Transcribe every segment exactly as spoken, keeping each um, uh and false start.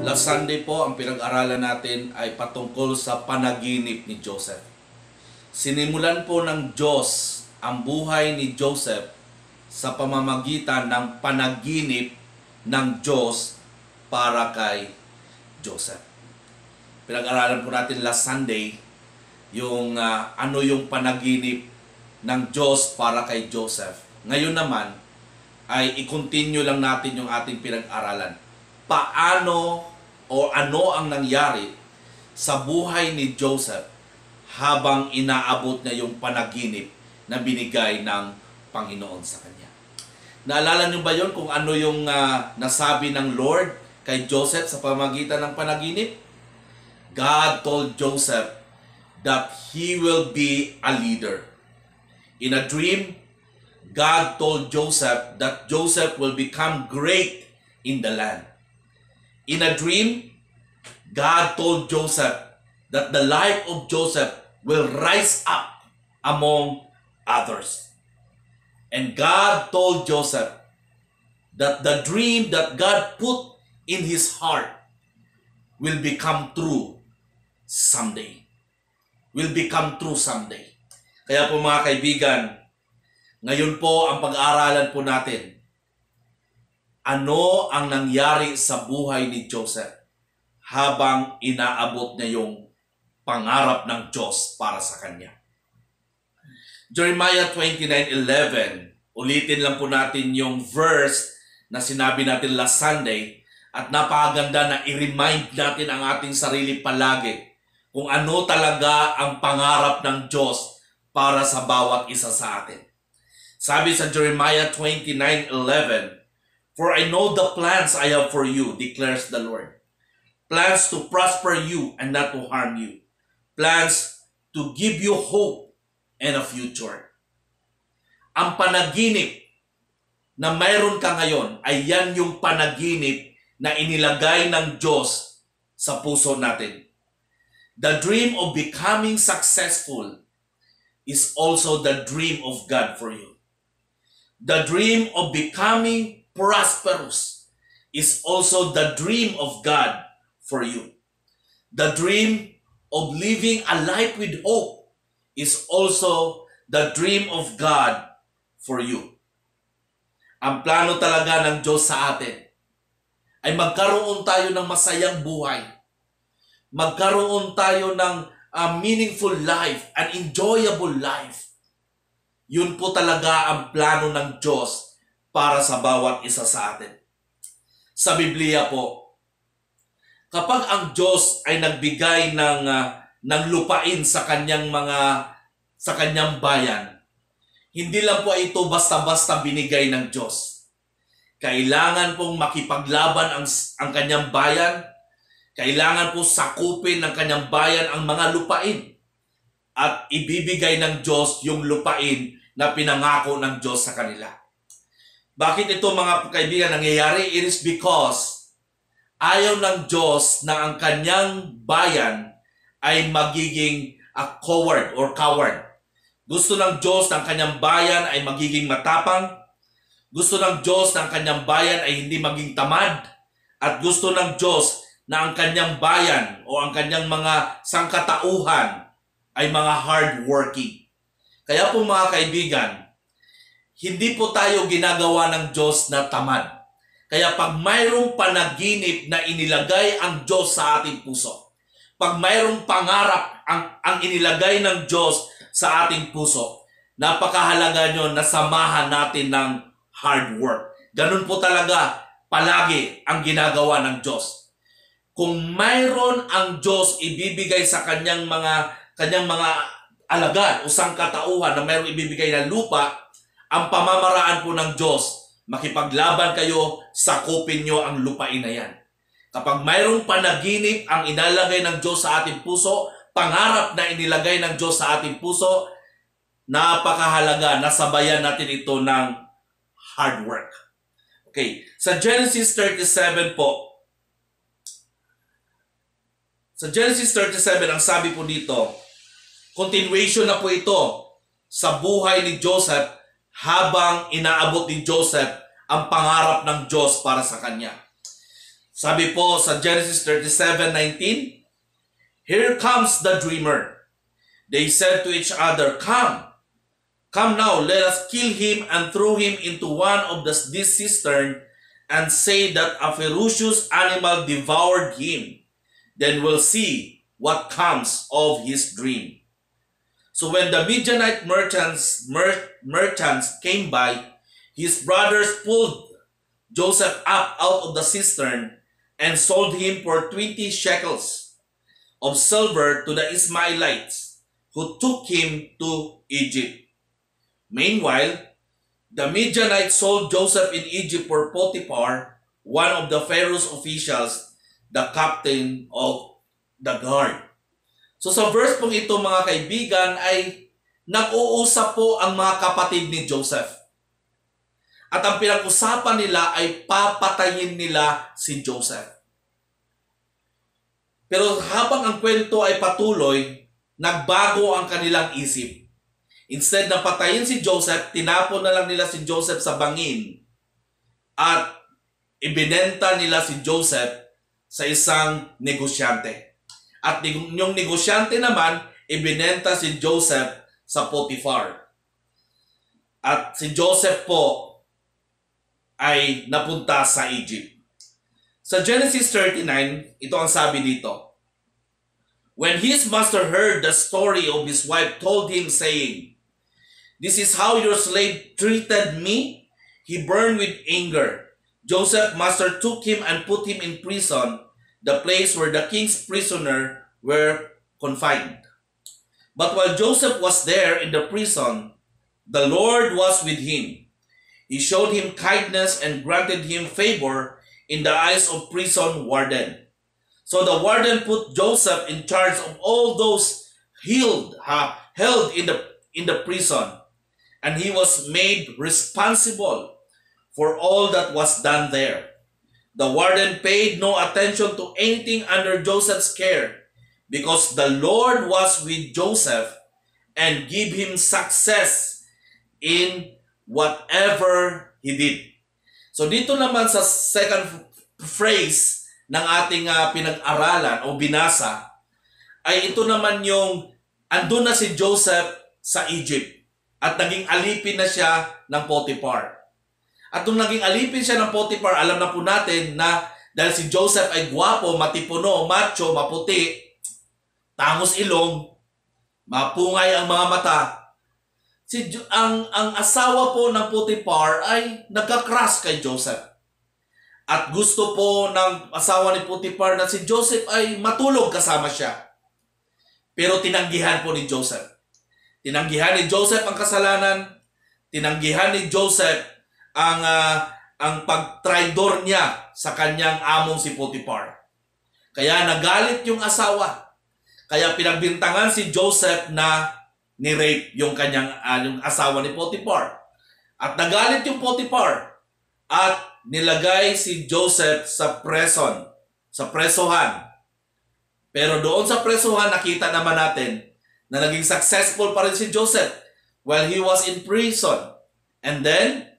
Last Sunday po, ang pinag-aralan natin ay patungkol sa panaginip ni Joseph. Sinimulan po ng Diyos ang buhay ni Joseph sa pamamagitan ng panaginip ng Diyos para kay Joseph. Pinag-aralan po natin last Sunday yung uh, ano yung panaginip ng Diyos para kay Joseph. Ngayon naman ay i-continue lang natin yung ating pinag-aralan. Paano o ano ang nangyari sa buhay ni Joseph habang inaabot niya yung panaginip na binigay ng Panginoon sa kanya. Naalala niyo ba yon kung ano yung uh, nasabi ng Lord kay Joseph sa pamamagitan ng panaginip? God told Joseph that he will be a leader. In a dream, God told Joseph that Joseph will become great in the land. In a dream, God told Joseph that the life of Joseph will rise up among others. And God told Joseph that the dream that God put in his heart will become true someday. Will become true someday. Kaya po mga kaibigan, ngayon po ang pag-aaralan po natin, ano ang nangyari sa buhay ni Joseph habang inaabot niya yung pangarap ng Diyos para sa kanya. Jeremiah twenty-nine eleven, ulitin lang po natin yung verse na sinabi natin last Sunday at napakaganda na i-remind natin ang ating sarili palagi kung ano talaga ang pangarap ng Diyos para sa bawat isa sa atin. Sabi sa Jeremiah twenty-nine eleven, "For I know the plans I have for you, declares the Lord. Plans to prosper you and not to harm you. Plans to give you hope and a future." Ang panaginip na mayroon ka ngayon ay yan yung panaginip na inilagay ng Diyos sa puso natin. The dream of becoming successful is also the dream of God for you. The dream of becoming prosperous is also the dream of God for you. The dream of living a life with hope is also the dream of God for you. Ang plano talaga ng Diyos sa atin ay magkaroon tayo ng masayang buhay. Magkaroon tayo ng uh, meaningful life, an enjoyable life. Yun po talaga ang plano ng Diyos para sa bawat isa sa atin. Sa Biblia po, kapag ang Diyos ay nagbigay ng uh, ng lupain sa kanyang mga sa kanyang bayan, hindi lang po ito basta-basta binigay ng Diyos. Kailangan pong makipaglaban ang ang kanyang bayan, kailangan po sakupin ng kanyang bayan ang mga lupain at ibibigay ng Diyos yung lupain na pinangako ng Diyos sa kanila. Bakit ito mga kaibigan nangyayari? It is because ayaw ng Diyos na ang kanyang bayan ay magiging a coward or coward. Gusto ng Diyos na ang kanyang bayan ay magiging matapang. Gusto ng Diyos na ang kanyang bayan ay hindi maging tamad. At gusto ng Diyos na ang kanyang bayan o ang kanyang mga sangkatauhan ay mga hardworking. Kaya po mga kaibigan, hindi po tayo ginagawa ng Diyos na tamad. Kaya pag mayroong panaginip na inilagay ang Diyos sa ating puso, pag mayroong pangarap ang, ang inilagay ng Diyos sa ating puso, napakahalaga nyo na samahan natin ng hard work. Ganun po talaga palagi ang ginagawa ng Diyos. Kung mayroon ang Diyos ibibigay sa kanyang mga kanyang mga alagad o sangkatauhan na mayroong ibibigay na lupa, ang pamamaraan po ng Diyos, makipaglaban kayo, sakupin nyo ang lupain na yan. Kapag mayroong panaginip ang inalagay ng Diyos sa ating puso, pangarap na inilagay ng Diyos sa ating puso, napakahalaga na sabayan natin ito ng hard work. Okay, sa Genesis thirty-seven po, sa Genesis thirty-seven, ang sabi po dito, continuation na po ito sa buhay ni Joseph habang inaabot ni Joseph ang pangarap ng Diyos para sa kanya. Sabi po sa Genesis thirty-seven nineteen, "Here comes the dreamer. They said to each other, 'Come, come now, let us kill him and throw him into one of the, this cistern and say that a ferocious animal devoured him. Then we'll see what comes of his dream.'" So when the Midianite merchants, mer, merchants came by, his brothers pulled Joseph up out of the cistern and sold him for twenty shekels of silver to the Ismailites, who took him to Egypt. Meanwhile, the Midianites sold Joseph in Egypt for Potiphar, one of the Pharaoh's officials, the captain of the guard. So sa verse pong ito mga kaibigan ay nag-uusap po ang mga kapatid ni Joseph. At ang pinag-usapan nila ay papatayin nila si Joseph. Pero habang ang kwento ay patuloy, nagbago ang kanilang isip. Instead na patayin si Joseph, tinapon na lang nila si Joseph sa bangin at ibinenta nila si Joseph sa isang negosyante. At yung negosyante naman, ibinenta si Joseph sa Potiphar. At si Joseph po ay napunta sa Egypt. Sa Genesis thirty-nine, ito ang sabi dito. "When his master heard the story of his wife told him, saying, 'This is how your slave treated me,' he burned with anger. Joseph's master took him and put him in prison, the place where the king's prisoner were confined. But while Joseph was there in the prison, the Lord was with him. He showed him kindness and granted him favor in the eyes of prison warden. So the warden put Joseph in charge of all those held, uh, held in the in the prison, and he was made responsible for all that was done there. The warden paid no attention to anything under Joseph's care, because the Lord was with Joseph and gave him success in whatever he did." So dito naman sa second phrase ng ating uh, pinag-aralan o binasa, ay ito naman yung andun na si Joseph sa Egypt at naging alipin na siya ng Potiphar. At nung naging alipin siya ng Potiphar, alam na po natin na dahil si Joseph ay gwapo, matipuno, macho, maputi, tangos ilong, mapungay ang mga mata, si ang ang asawa po ng Potiphar ay nagka-crush kay Joseph. At gusto po ng asawa ni Potiphar na si Joseph ay matulog kasama siya. Pero tinanggihan po ni Joseph. Tinanggihan ni Joseph ang kasalanan, tinanggihan ni Joseph ang uh, ang pagtraidor niya sa kanyang among si Potiphar. Kaya nagalit yung asawa. Kaya pinagbintangan si Joseph na ni-rape yung kanyang uh, yung asawa ni Potiphar. At nagalit yung Potiphar at nilagay si Joseph sa prison, sa presohan. Pero doon sa presohan, nakita naman natin na naging successful pa rin si Joseph while he was in prison. And then,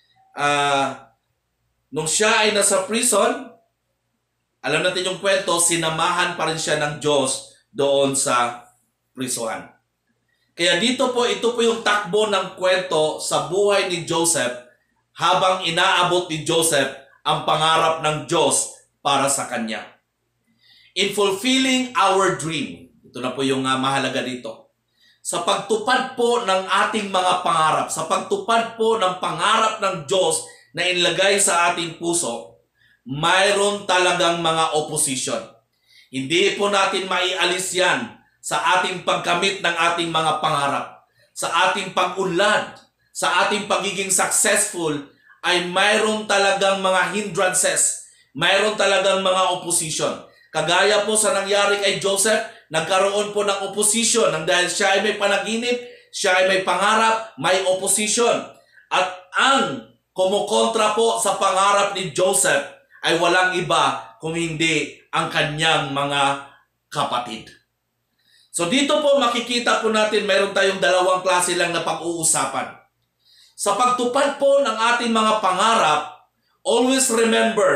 uh, nung siya ay nasa prison, alam natin yung kwento, sinamahan pa rin siya ng Diyos doon sa prisohan. Kaya dito po, ito po yung takbo ng kwento sa buhay ni Joseph habang inaabot ni Joseph ang pangarap ng Diyos para sa kanya. In fulfilling our dream, ito na po yung uh, mahalaga dito. Sa pagtupad po ng ating mga pangarap, sa pagtupad po ng pangarap ng Diyos na inilagay sa ating puso, mayroon talagang mga opposition. Hindi po natin maialis yan sa ating pagkamit ng ating mga pangarap, sa ating pag-unlad, sa ating pagiging successful, ay mayroon talagang mga hindrances, mayroon talagang mga opposition. Kagaya po sa nangyari kay Joseph, nagkaroon po ng opposition nang dahil siya ay may panaginip, siya ay may pangarap, may opposition. At ang kumukontra po sa pangarap ni Joseph ay walang iba kung hindi ang kanyang mga kapatid. So dito po makikita po natin mayroon tayong dalawang klase lang na pag-uusapan. Sa pagtupad po ng ating mga pangarap, always remember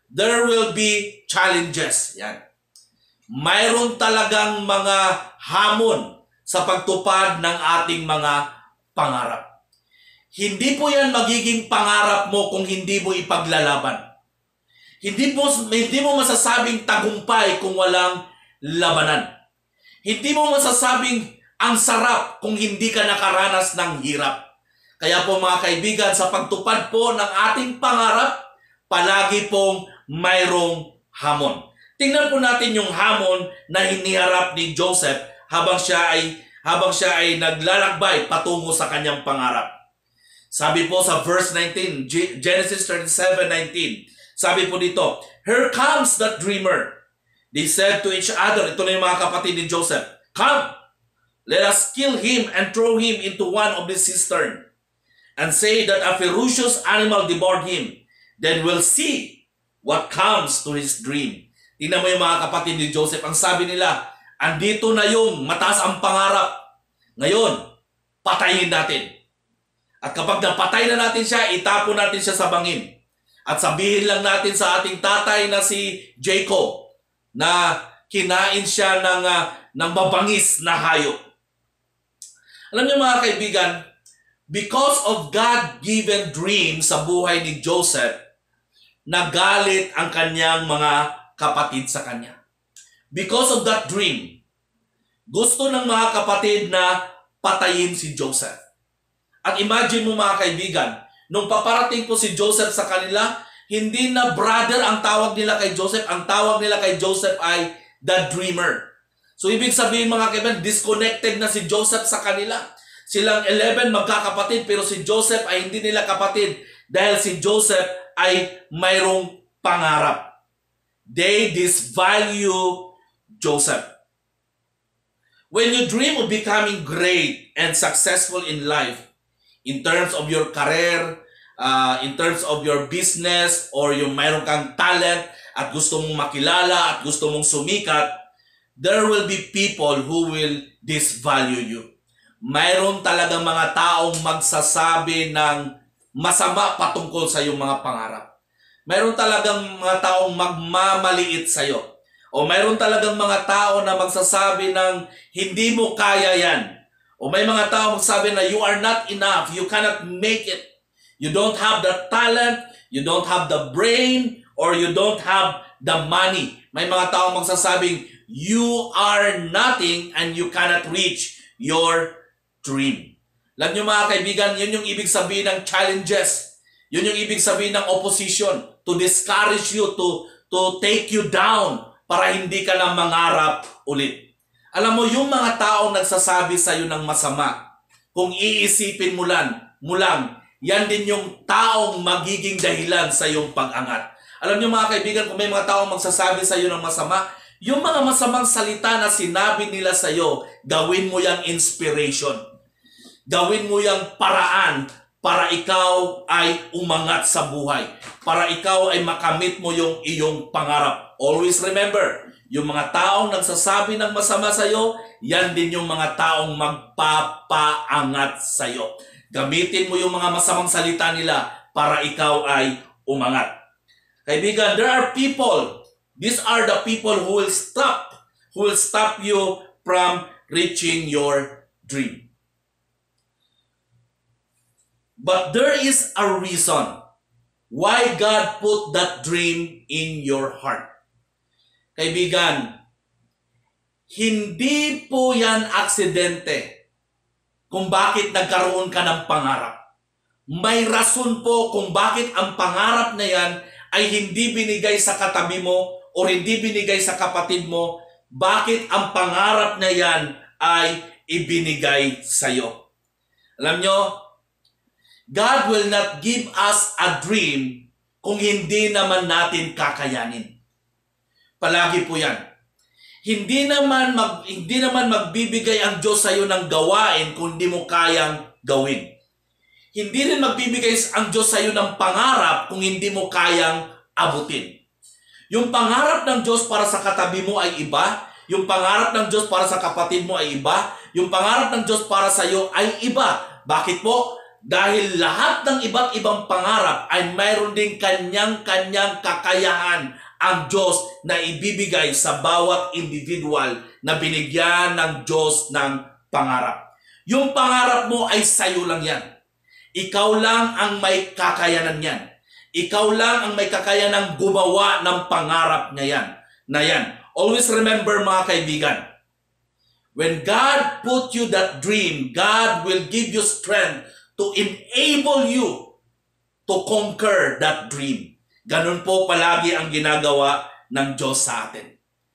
there will be challenges. Yan. Mayroon talagang mga hamon sa pagtupad ng ating mga pangarap. Hindi po yan magiging pangarap mo kung hindi mo ipaglalaban. Hindi mo, hindi mo masasabing tagumpay kung walang labanan. Hindi mo masasabing ang sarap kung hindi ka nakaranas ng hirap. Kaya po mga kaibigan, sa pagtupad po ng ating pangarap, palagi pong mayroong hamon. Tingnan po natin yung hamon na hiniharap ni Joseph habang siya ay habang siya ay naglalakbay patungo sa kanyang pangarap. Sabi po sa verse nineteen, Genesis thirty-seven nineteen, sabi po dito, "Here comes that dreamer. They said to each other," ito na yung mga kapatid ni Joseph, "Come, let us kill him and throw him into one of the cistern, and say that a ferocious animal devoured him. Then we'll see what comes to his dream." Tingnan mo yung mga kapatid ni Joseph. Ang sabi nila, andito na yung mataas ang pangarap. Ngayon, patayin natin. At kapag napatay na natin siya, itapon natin siya sa bangin. At sabihin lang natin sa ating tatay na si Jacob na kinain siya ng, uh, ng mabangis na hayop. Alam niyo mga kaibigan, because of God-given dream sa buhay ni Joseph, nagalit ang kanyang mga kapatid sa kanya. Because of that dream, gusto ng mga kapatid na patayin si Joseph. At imagine mo mga kaibigan, nung paparating po si Joseph sa kanila, hindi na brother ang tawag nila kay Joseph, ang tawag nila kay Joseph ay the dreamer. So ibig sabihin mga kaibigan, disconnected na si Joseph sa kanila. Silang eleven magkakapatid, pero si Joseph ay hindi nila kapatid dahil si Joseph ay mayroong pangarap. They disvalue Joseph. When you dream of becoming great and successful in life, in terms of your career, uh, in terms of your business, or yung mayroon kang talent at gusto mong makilala at gusto mong sumikat, there will be people who will disvalue you. Mayroon talagang mga taong magsasabi ng masama patungkol sa iyong mga pangarap. Mayroon talagang mga taong magmamaliit sa iyo. O mayroon talagang mga tao na magsasabi ng hindi mo kaya yan. O may mga tao magsasabi na you are not enough, you cannot make it. You don't have the talent, you don't have the brain, or you don't have the money. May mga tao magsasabing you are nothing and you cannot reach your dream. Alam niyo mga kaibigan, yun yung ibig sabihin ng challenges. Yun yung ibig sabihin ng opposition. To discourage you, to, to take you down para hindi ka na mangarap ulit. Alam mo, yung mga taong nagsasabi sa iyo ng masama, kung iisipin mo lang, mo lang, yan din yung taong magiging dahilan sa iyong pag-angat. Alam niyo mga kaibigan, kung may mga taong magsasabi sa iyo ng masama, yung mga masamang salita na sinabi nila sa iyo, gawin mo yung inspiration. Gawin mo yung paraan para ikaw ay umangat sa buhay. Para ikaw ay makamit mo yung iyong pangarap. Always remember, yung mga taong nagsasabi ng masama sa iyo, yan din yung mga taong magpapaangat sa iyo. Gamitin mo yung mga masamang salita nila para ikaw ay umangat. Kaibigan, there are people, these are the people who will stop, who will stop you from reaching your dream. But there is a reason why God put that dream in your heart. Kaibigan, hindi po yan aksidente kung bakit nagkaroon ka ng pangarap. May rason po kung bakit ang pangarap na yan ay hindi binigay sa katabi mo o hindi binigay sa kapatid mo. Bakit ang pangarap na yan ay ibinigay sa iyo. Alam nyo, God will not give us a dream kung hindi naman natin kakayanin. Palagi po yan. Hindi naman, mag, hindi naman magbibigay ang Diyos sa iyo ng gawain kung hindi mo kayang gawin. Hindi rin magbibigay ang Diyos sa iyo ng pangarap kung hindi mo kayang abutin. Yung pangarap ng Diyos para sa katabi mo ay iba. Yung pangarap ng Diyos para sa kapatid mo ay iba. Yung pangarap ng Diyos para sa iyo ay iba. Bakit po? Dahil lahat ng iba't ibang pangarap ay mayroon din kanyang-kanyang kakayahan ang Diyos na ibibigay sa bawat individual na binigyan ng Diyos ng pangarap. Yung pangarap mo ay sayo lang yan. Ikaw lang ang may kakayanan yan. Ikaw lang ang may kakayanan gumawa ng pangarap na yan. Na yan. Always remember mga kaibigan, when God put you that dream, God will give you strength to enable you to conquer that dream. Ganun po palagi ang ginagawa ng Diyos sa atin.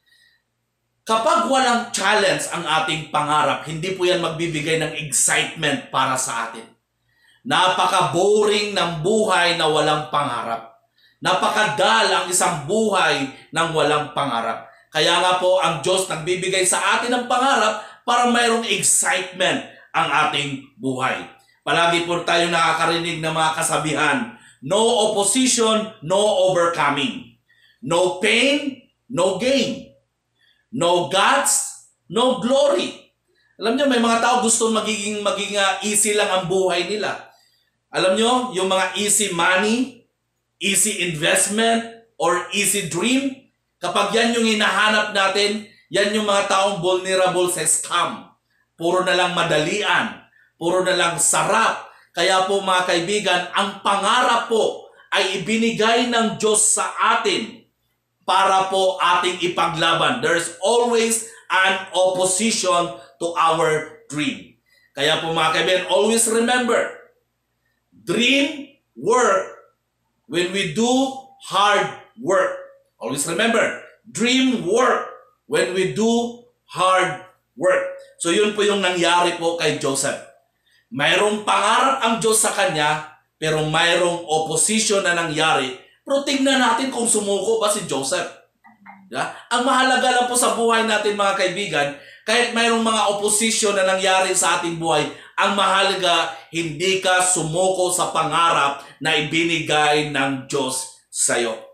Kapag walang challenge ang ating pangarap, hindi po yan magbibigay ng excitement para sa atin. Napaka-boring ng buhay na walang pangarap. Napakadal ang isang buhay ng walang pangarap. Kaya nga po ang Diyos nagbibigay sa atin ng pangarap para mayroong excitement ang ating buhay. Palagi po tayo nakakarinig ng mga kasabihan, no opposition, no overcoming. No pain, no gain. No guts, no glory. Alam nyo, may mga tao gusto magiging, maging uh, easy lang ang buhay nila. Alam nyo, yung mga easy money, easy investment, or easy dream, kapag yan yung hinahanap natin, yan yung mga taong vulnerable sa scam. Puro na lang madalian. Puro na lang sarap. Kaya po mga kaibigan, ang pangarap po ay ibinigay ng Diyos sa atin para po ating ipaglaban. There's always an opposition to our dream. Kaya po mga kaibigan, always remember, dream work when we do hard work. Always remember, dream work when we do hard work. So yun po yung nangyari po kay Joseph. Mayroong pangarap ang Diyos sa kanya, pero mayroong opposition na nangyari. Pero tingnan natin kung sumuko ba si Joseph. Yeah? Ang mahalaga lang po sa buhay natin mga kaibigan, kahit mayroong mga opposition na nangyari sa ating buhay, ang mahalaga, hindi ka sumuko sa pangarap na ibinigay ng Diyos sa'yo.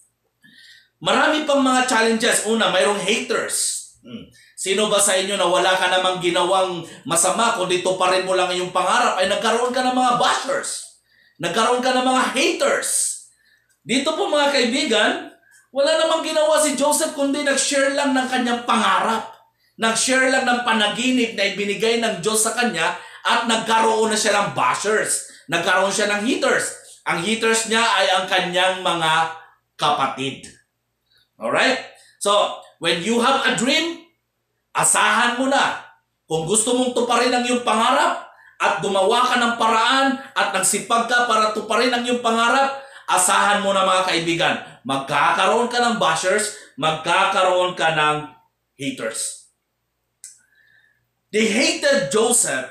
Marami pang mga challenges. Una, mayroong haters. Hmm. Sino ba sa inyo na wala ka namang ginawang masama, kundi tuparin mo lang yung pangarap, ay nagkaroon ka ng mga bashers. Nagkaroon ka ng mga haters. Dito po mga kaibigan, wala namang ginawa si Joseph, kundi nag-share lang ng kanyang pangarap. Nag-share lang ng panaginip na ibinigay ng Diyos sa kanya at nagkaroon na siya ng bashers. Nagkaroon siya ng haters. Ang haters niya ay ang kanyang mga kapatid. Alright? So, when you have a dream, asahan mo na. Kung gusto mong tuparin ang iyong pangarap at gumawa ka ng paraan at nagsipag ka para tuparin ang iyong pangarap, asahan mo na mga kaibigan, magkakaroon ka ng bashers, magkakaroon ka ng haters. They hated Joseph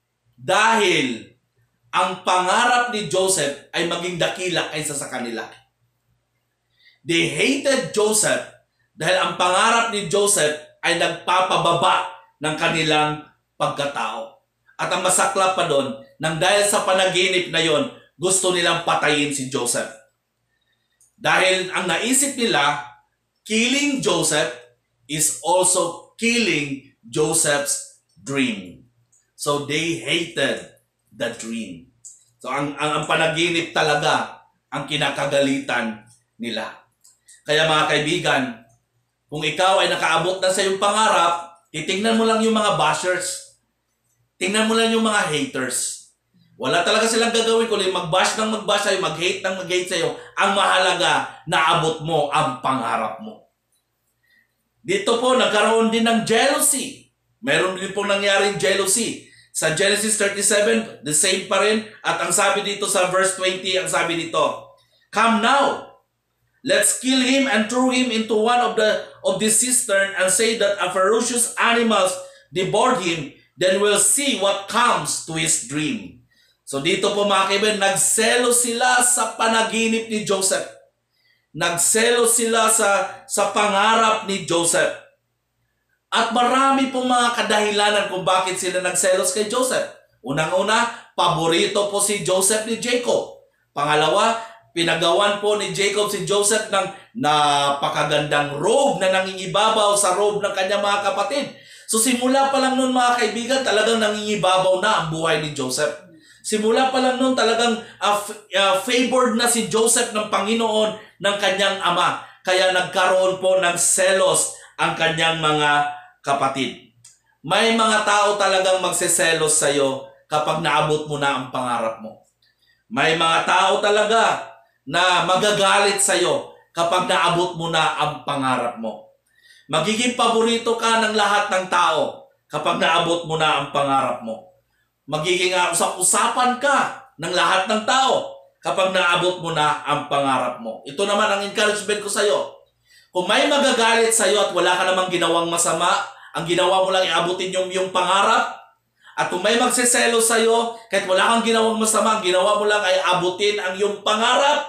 dahil ang pangarap ni Joseph ay maging dakila kaysa sa kanila. They hated Joseph dahil ang pangarap ni Joseph ay nagpapababa ng kanilang pagkatao. At ang masaklap pa doon, nang dahil sa panaginip na yon, gusto nilang patayin si Joseph. Dahil ang naisip nila, killing Joseph is also killing Joseph's dream. So they hated the dream. So ang, ang, ang panaginip talaga ang kinakagalitan nila. Kaya mga kaibigan, kung ikaw ay nakaabot na sa iyong pangarap, titingnan mo lang yung mga bashers. Tingnan mo lang yung mga haters. Wala talaga silang gagawin kundi mag-bash ng mag-bash sa'yo, mag-hate ng mag-hate sa'yo. Ang mahalaga, naabot mo ang pangarap mo. Dito po, nagkaroon din ng jealousy. Meron din po nangyaring jealousy. Sa Genesis thirty-seven, the same pa rin. At ang sabi dito sa verse twenty, ang sabi dito, "Come now, let's kill him and throw him into one of the of the cistern and say that a ferocious animals devoured him. Then we'll see what comes to his dream." So dito po mga kaibigan, nagselo sila sa panaginip ni Joseph. Nagselo sila sa, sa pangarap ni Joseph. At marami pong mga kadahilanan kung bakit sila nagselos kay Joseph. Unang-una, paborito po si Joseph ni Jacob. Pangalawa, pinagawan po ni Jacob si Joseph ng napakagandang robe na nangingibabaw sa robe ng kanyang mga kapatid. So simula pa lang noon mga kaibigan, talagang nangingibabaw na ang buhay ni Joseph. Simula pa lang noon talagang uh, uh, favored na si Joseph ng Panginoon ng kanyang ama. Kaya nagkaroon po ng selos ang kanyang mga kapatid. May mga tao talagang magseselos sa iyo kapag naabot mo na ang pangarap mo. May mga tao talaga na magagalit sa iyo kapag naabot mo na ang pangarap mo. Magiging paborito ka ng lahat ng tao kapag naabot mo na ang pangarap mo. Magiging usap-usapan ka ng lahat ng tao kapag naabot mo na ang pangarap mo. Ito naman ang encouragement ko sa iyo. Kung may magagalit sa iyo at wala ka namang ginawang masama, ang ginawa mo lang iabutin yung yung pangarap. At kung may magsiselo sa iyo, kahit wala kang ginawang masama, ang ginawa mo lang ay abutin ang iyong pangarap,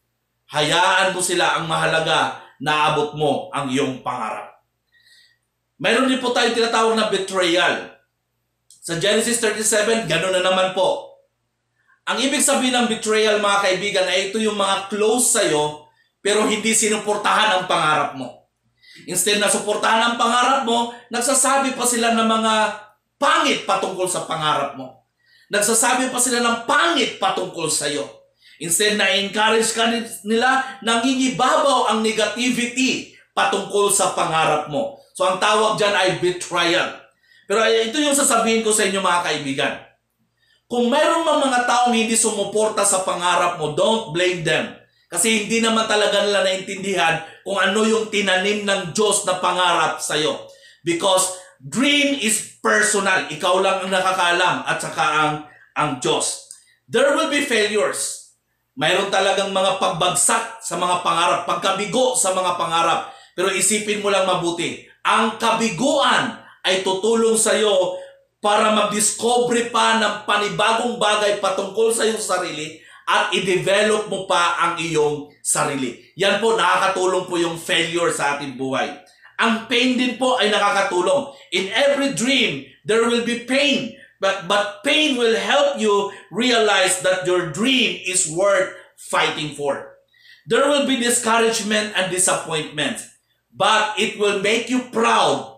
hayaan mo sila. Ang mahalaga, naabot mo ang iyong pangarap. Mayroon din po tayong tinatawag na betrayal. Sa Genesis thirty-seven, gano'n na naman po. Ang ibig sabihin ng betrayal, mga kaibigan, ay ito yung mga close sa'yo, pero hindi sinuportahan ang pangarap mo. Instead na suportahan ang pangarap mo, nagsasabi pa sila ng mga pangit patungkol sa pangarap mo. Nagsasabi pa sila ng pangit patungkol sa'yo. Instead na encourage ka nila, nangingibabaw ang negativity patungkol sa pangarap mo. So ang tawag dyan ay betrayal. Pero ito yung sasabihin ko sa inyo, mga kaibigan. Kung mayroon mang mga taong hindi sumuporta sa pangarap mo, don't blame them. Kasi hindi naman talaga nila naintindihan kung ano yung tinanim ng Diyos na pangarap sa iyo. Because dream is personal. Ikaw lang ang nakakaalam at saka ang, ang Diyos. There will be failures. Mayroon talagang mga pagbagsak sa mga pangarap, pagkabigo sa mga pangarap. Pero isipin mo lang mabuti, ang kabiguan ay tutulong sa iyo para mag-discover pa ng panibagong bagay patungkol sa iyong sarili at i-develop mo pa ang iyong sarili. Yan po, nakakatulong po yung failure sa ating buhay. Ang pain din po ay nakakatulong. In every dream, there will be pain. But, but pain will help you realize that your dream is worth fighting for. There will be discouragement and disappointment. But it will make you proud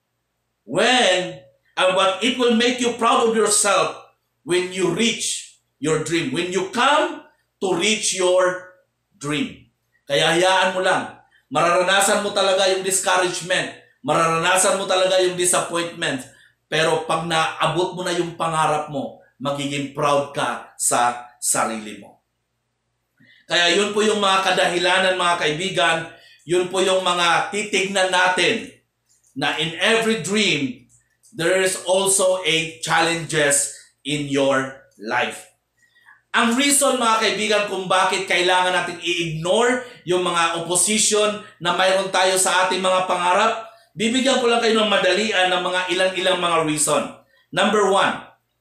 when, and but it will make you proud of yourself when you reach your dream. When you come to reach your dream. Kaya hayaan mo lang. Mararanasan mo talaga yung discouragement. Mararanasan mo talaga yung disappointment. Pero pag naabot mo na yung pangarap mo, magiging proud ka sa sarili mo. Kaya yun po yung mga kadahilanan, mga kaibigan. Yun po yung mga titignan natin na in every dream, there is also a challenges in your life. Ang reason, mga kaibigan, kung bakit kailangan natin i-ignore yung mga opposition na mayroon tayo sa ating mga pangarap, bibigyan ko lang kayo ng madalian ng mga ilang-ilang mga reason. Number one,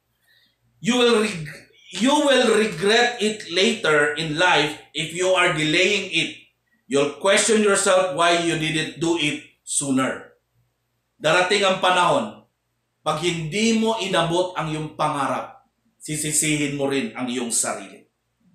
you will, reg- you will regret it later in life if you are delaying it. You'll question yourself why you didn't do it sooner. Darating ang panahon, pag hindi mo inabot ang iyong pangarap, sisisihin mo rin ang iyong sarili.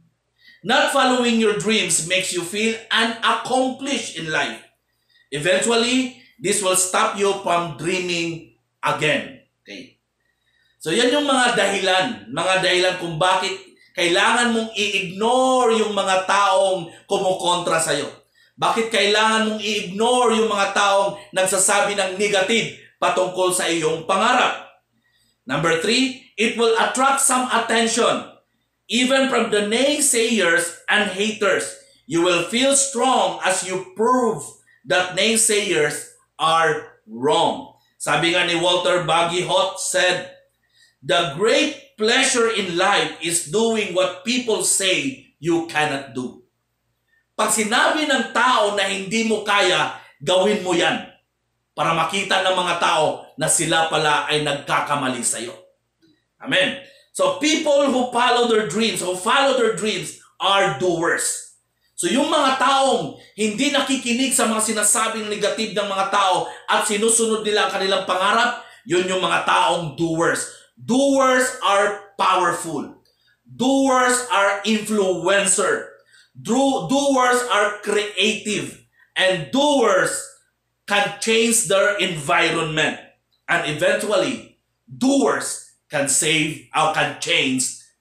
Not following your dreams makes you feel unaccomplished in life. Eventually, this will stop you from dreaming again. Okay? So yan yung mga dahilan, mga dahilan kung bakit kailangan mong i-ignore yung mga taong kumukontra sa'yo. Bakit kailangan mong i-ignore yung mga taong nagsasabi ng negative patungkol sa iyong pangarap? Number three, it will attract some attention. Even from the naysayers and haters, you will feel strong as you prove that naysayers are wrong. Sabi nga ni Walter Bagehot said, the great pleasure in life is doing what people say you cannot do. Pag sinabi ng tao na hindi mo kaya, gawin mo yan para makita ng mga tao na sila pala ay nagkakamali sa iyo. Amen. So people who follow their dreams, who follow their dreams are doers. So yung mga taong hindi nakikinig sa mga sinasabing negative ng mga tao at sinusunod nila ang kanilang pangarap, yun yung mga taong doers. Doers are powerful. Doers are influencer. Do doers are creative. And doers can change their environment. And eventually, doers can save or can change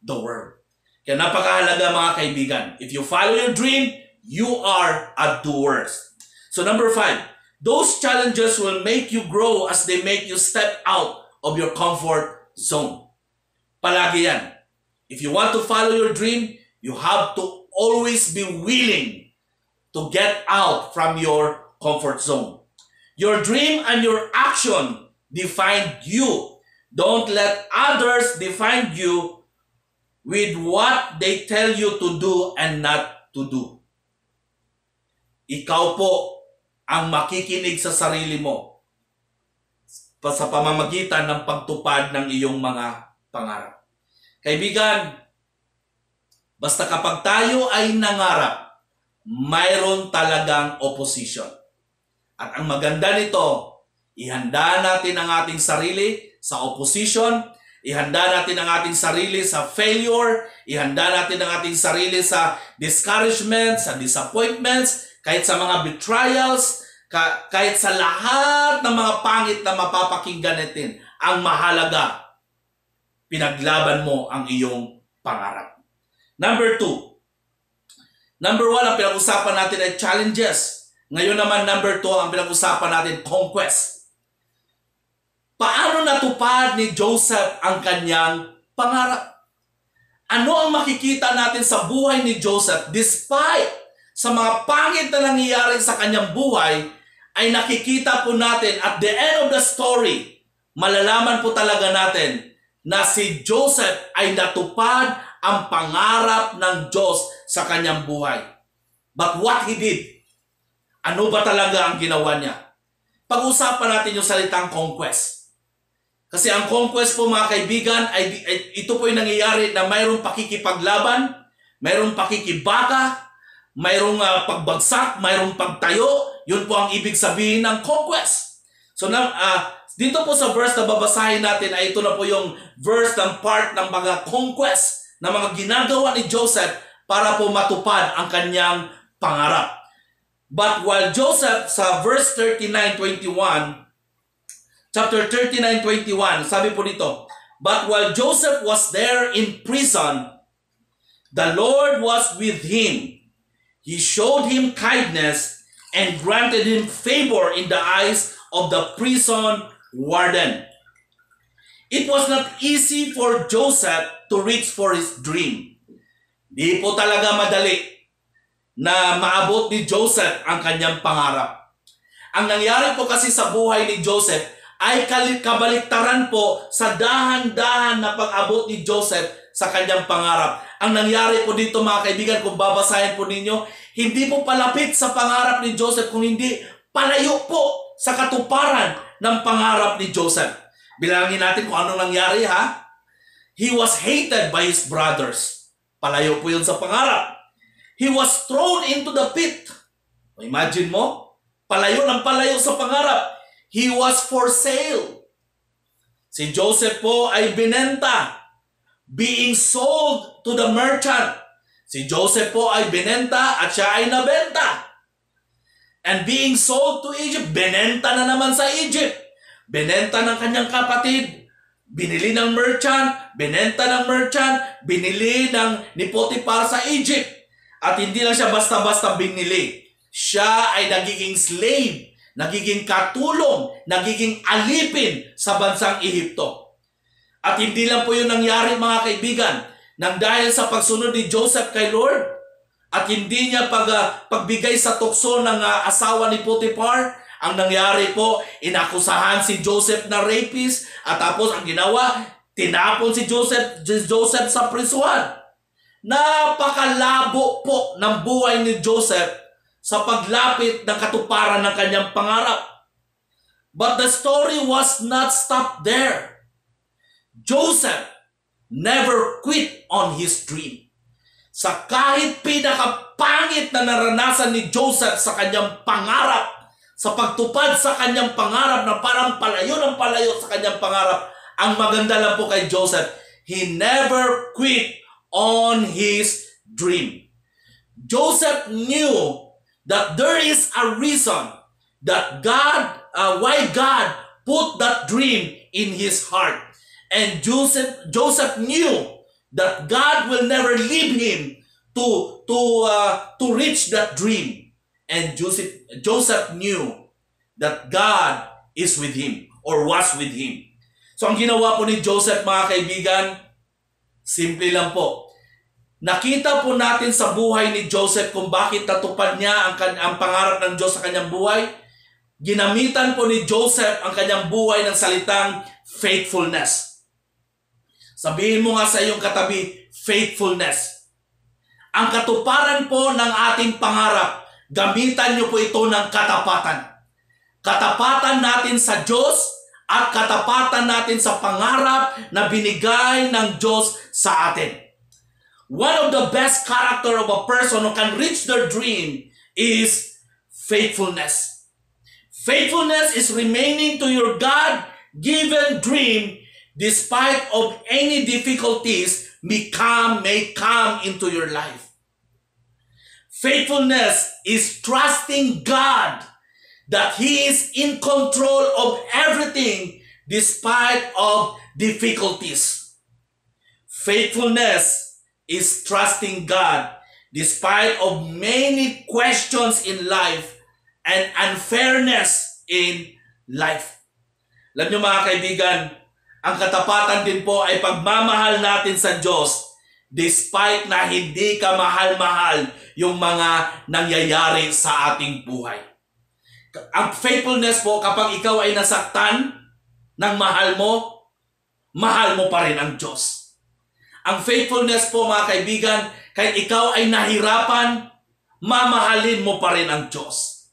the world. Kaya napakahalaga mga kaibigan. If you follow your dream, you are a doer. So number five, those challenges will make you grow as they make you step out of your comfort zone. Palagi yan. If you want to follow your dream, you have to always be willing to get out from your comfort zone. Your dream and your action define you. Don't let others define you with what they tell you to do and not to do. Ikaw po ang makikinig sa sarili mo sa pamamagitan ng pagtupad ng iyong mga pangarap. Kaibigan, basta kapag tayo ay nangarap, mayroon talagang opposition. At ang maganda nito, ihanda natin ang ating sarili sa opposition, ihanda natin ang ating sarili sa failure, ihanda natin ang ating sarili sa discouragement, sa disappointments, kahit sa mga betrayals, kahit sa lahat ng mga pangit na mapapakinggan natin. Ang mahalaga, pinaglaban mo ang iyong pangarap. Number two. Number one, ang pinag-usapan natin ay challenges. Ngayon naman, number two, ang pinag-usapan natin, conquest. Paano natupad ni Joseph ang kanyang pangarap? Ano ang makikita natin sa buhay ni Joseph despite sa mga pangit na nangyayari sa kanyang buhay, ay nakikita po natin at the end of the story, malalaman po talaga natin na si Joseph ay natupad ang pangarap ng Diyos sa kanyang buhay. But what he did? Ano ba talaga ang ginawa niya? Pag-usapan natin yung salitang conquest. Kasi ang conquest po mga kaibigan, ay, ay ito po yung nangyayari na mayroong pakikipaglaban, mayroong pakikibaka, mayroong uh, pagbagsak, mayroong pagtayo. Yun po ang ibig sabihin ng conquest. So na, uh, dito po sa verse na babasahin natin ay ito na po yung verse ng part ng mga conquest na mga ginagawa ni Joseph para po matupad ang kanyang pangarap. But while Joseph, sa verse thirty-nine twenty-one, chapter thirty-nine twenty-one, sabi po dito, but while Joseph was there in prison, the Lord was with him. He showed him kindness and granted him favor in the eyes of the prison warden. It was not easy for Joseph to reach for his dream. Di po talaga madali na maabot ni Joseph ang kanyang pangarap. Ang nangyari po kasi sa buhay ni Joseph ay kabaliktaran po sa dahan-dahan na pag-abot ni Joseph sa kanyang pangarap. Ang nangyari po dito mga kaibigan, kung babasahin po ninyo, hindi po palapit sa pangarap ni Joseph, kung hindi palayo po sa katuparan ng pangarap ni Joseph. Bilangin natin kung anong nangyari ha. He was hated by his brothers. Palayo po yun sa pangarap. He was thrown into the pit. Imagine mo, palayo ng palayo sa pangarap. He was for sale. Si Joseph po ay binenta, being sold to the merchant. Si Joseph po ay binenta at siya ay nabenta. And being sold to Egypt, binenta na naman sa Egypt. Binenta ng kanyang kapatid, binili ng merchant, binenta ng merchant, binili ng ni Potiphar sa Egypt. At hindi lang siya basta-basta binili. Siya ay nagiging slave, nagiging katulong, nagiging alipin sa bansang Ehipto. At hindi lang po yun nangyari mga kaibigan, nang dahil sa pagsunod ni Joseph kay Lord, at hindi niya pag, uh, pagbigay sa tukso ng uh, asawa ni Potiphar, ang nangyari po, inakusahan si Joseph na rapist, at tapos ang ginawa, tinapon si Joseph, Joseph sa prisuhan. Napakalabo po ng buhay ni Joseph sa paglapit ng katuparan ng kanyang pangarap. But the story was not stopped there. Joseph never quit on his dream. Sa kahit pinakapangit na naranasan ni Joseph sa kanyang pangarap, sa pagtupad sa kanyang pangarap na parang palayo ng palayo sa kanyang pangarap, ang maganda lang po kay Joseph, he never quit on his dream. Joseph knew that there is a reason that God, uh, why God put that dream in his heart. And Joseph, Joseph knew that God will never leave him to, to, uh, to reach that dream. And Joseph, Joseph knew that God is with him or was with him. So ang ginawa po ni Joseph, mga kaibigan, simple lang po. Nakita po natin sa buhay ni Joseph kung bakit natupad niya ang, ang pangarap ng Diyos sa kanyang buhay. Ginamitan po ni Joseph ang kanyang buhay ng salitang faithfulness. Sabihin mo nga sa iyong katabi, faithfulness. Ang katuparan po ng ating pangarap, gamitan niyo po ito ng katapatan. Katapatan natin sa Diyos at katapatan natin sa pangarap na binigay ng Diyos sa atin. One of the best character of a person who can reach their dream is faithfulness. Faithfulness is remaining to your God-given dream despite of any difficulties may come, may come into your life. Faithfulness is trusting God that He is in control of everything despite of difficulties. Faithfulness is trusting God despite of many questions in life and unfairness in life. Alam niyo mga kaibigan, ang katapatan din po ay pagmamahal natin sa Diyos despite na hindi ka mahal-mahal yung mga nangyayari sa ating buhay. Ang faithfulness po, kapag ikaw ay nasaktan ng mahal mo, mahal mo pa rin ang Diyos. Ang faithfulness po mga kaibigan, kahit ikaw ay nahirapan, mamahalin mo pa rin ang Diyos.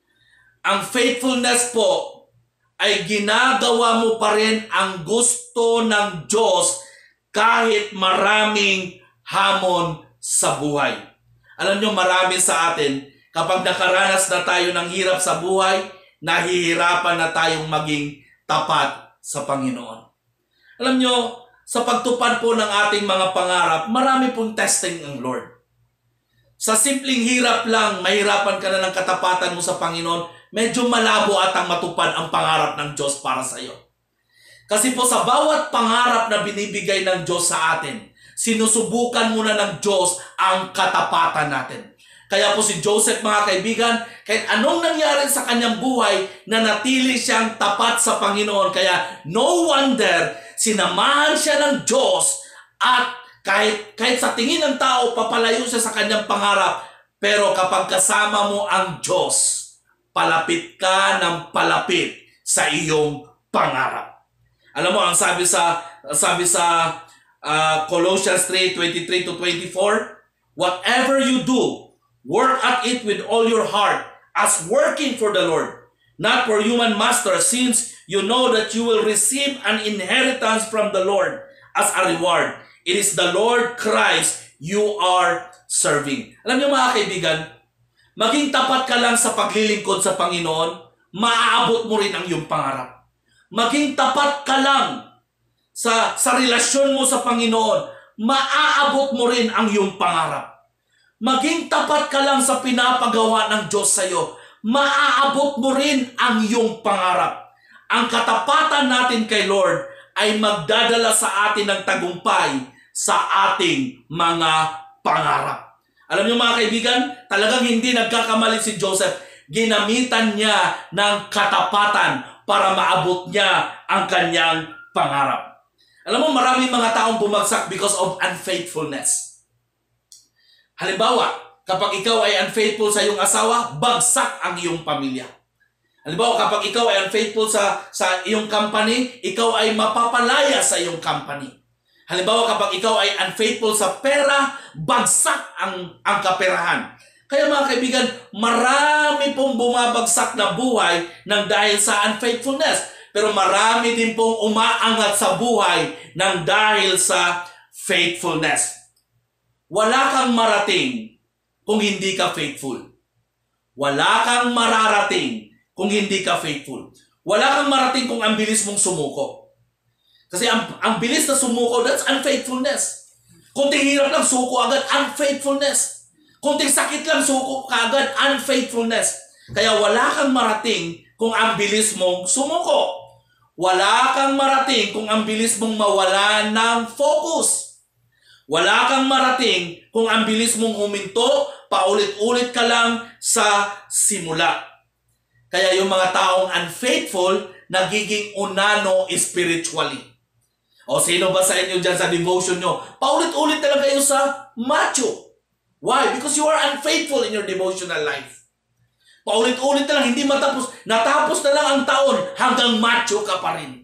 Ang faithfulness po ay ginagawa mo pa rin ang gusto ng Diyos kahit maraming hamon sa buhay. Alam nyo, marami sa atin, kapag nakaranas na tayo ng hirap sa buhay, nahihirapan na tayong maging tapat sa Panginoon. Alam nyo, sa pagtupad po ng ating mga pangarap, marami pong testing ang Lord. Sa simpleng hirap lang, mahirapan ka na ng katapatan mo sa Panginoon, medyo malabo at ang matupad ang pangarap ng Diyos para sa iyo. Kasi po sa bawat pangarap na binibigay ng Diyos sa atin, sinusubukan muna ng Diyos ang katapatan natin. Kaya po si Joseph, mga kaibigan, kahit anong nangyari sa kanyang buhay, nanatili siyang tapat sa Panginoon. Kaya no wonder, sinamahan siya ng Diyos at kahit, kahit sa tingin ng tao, papalayo siya sa kanyang pangarap. Pero kapag kasama mo ang Diyos, palapit ka ng palapit sa iyong pangarap. Alam mo, ang sabi sa, sabi sa uh, Colossians three, twenty-three to twenty-four, whatever you do, work at it with all your heart, as working for the Lord, not for human masters, since you know that you will receive an inheritance from the Lord as a reward. It is the Lord Christ you are serving. Alam niyo mga kaibigan, maging tapat ka lang sa paglilingkod sa Panginoon, maaabot mo rin ang iyong pangarap. Maging tapat ka lang sa, sa relasyon mo sa Panginoon, maaabot mo rin ang iyong pangarap. Maging tapat ka lang sa pinapagawa ng Diyos sa iyo, maaabot mo rin ang iyong pangarap. Ang katapatan natin kay Lord ay magdadala sa atin ng tagumpay sa ating mga pangarap. Alam niyo mga kaibigan, talagang hindi nagkakamali si Joseph. Ginamitan niya ng katapatan para maabot niya ang kanyang pangarap. Alam mo, maraming mga taong bumagsak because of unfaithfulness. Halimbawa, kapag ikaw ay unfaithful sa iyong asawa, bagsak ang iyong pamilya. Halimbawa, kapag ikaw ay unfaithful sa, sa iyong company, ikaw ay mapapalaya sa iyong company. Halimbawa, kapag ikaw ay unfaithful sa pera, bagsak ang, ang kaperahan. Kaya mga kaibigan, marami pong bumabagsak na buhay ng dahil sa unfaithfulness. Pero marami din pong umaangat sa buhay ng dahil sa faithfulness. Wala kang marating kung hindi ka faithful. Wala kang mararating kung hindi ka faithful. Wala kang marating kung ang bilis mong sumuko. Kasi ang, ang bilis na sumuko, that's unfaithfulness. Kunting hirap lang, suko agad, unfaithfulness. Kunting sakit lang, suko ka agad, unfaithfulness. Kaya wala kang marating kung ang bilis mong sumuko. Wala kang marating kung ang bilis mong mawala ng focus. Wala kang marating kung ang bilis mong huminto, paulit-ulit ka lang sa simula. Kaya yung mga taong unfaithful, nagiging unano spiritually. O sino ba sa inyo dyan sa devotion nyo? Paulit-ulit na lang kayo sa macho. Why? Because you are unfaithful in your devotional life. Paulit-ulit na lang, hindi matapos. Natapos na lang ang taon, hanggang macho ka pa rin.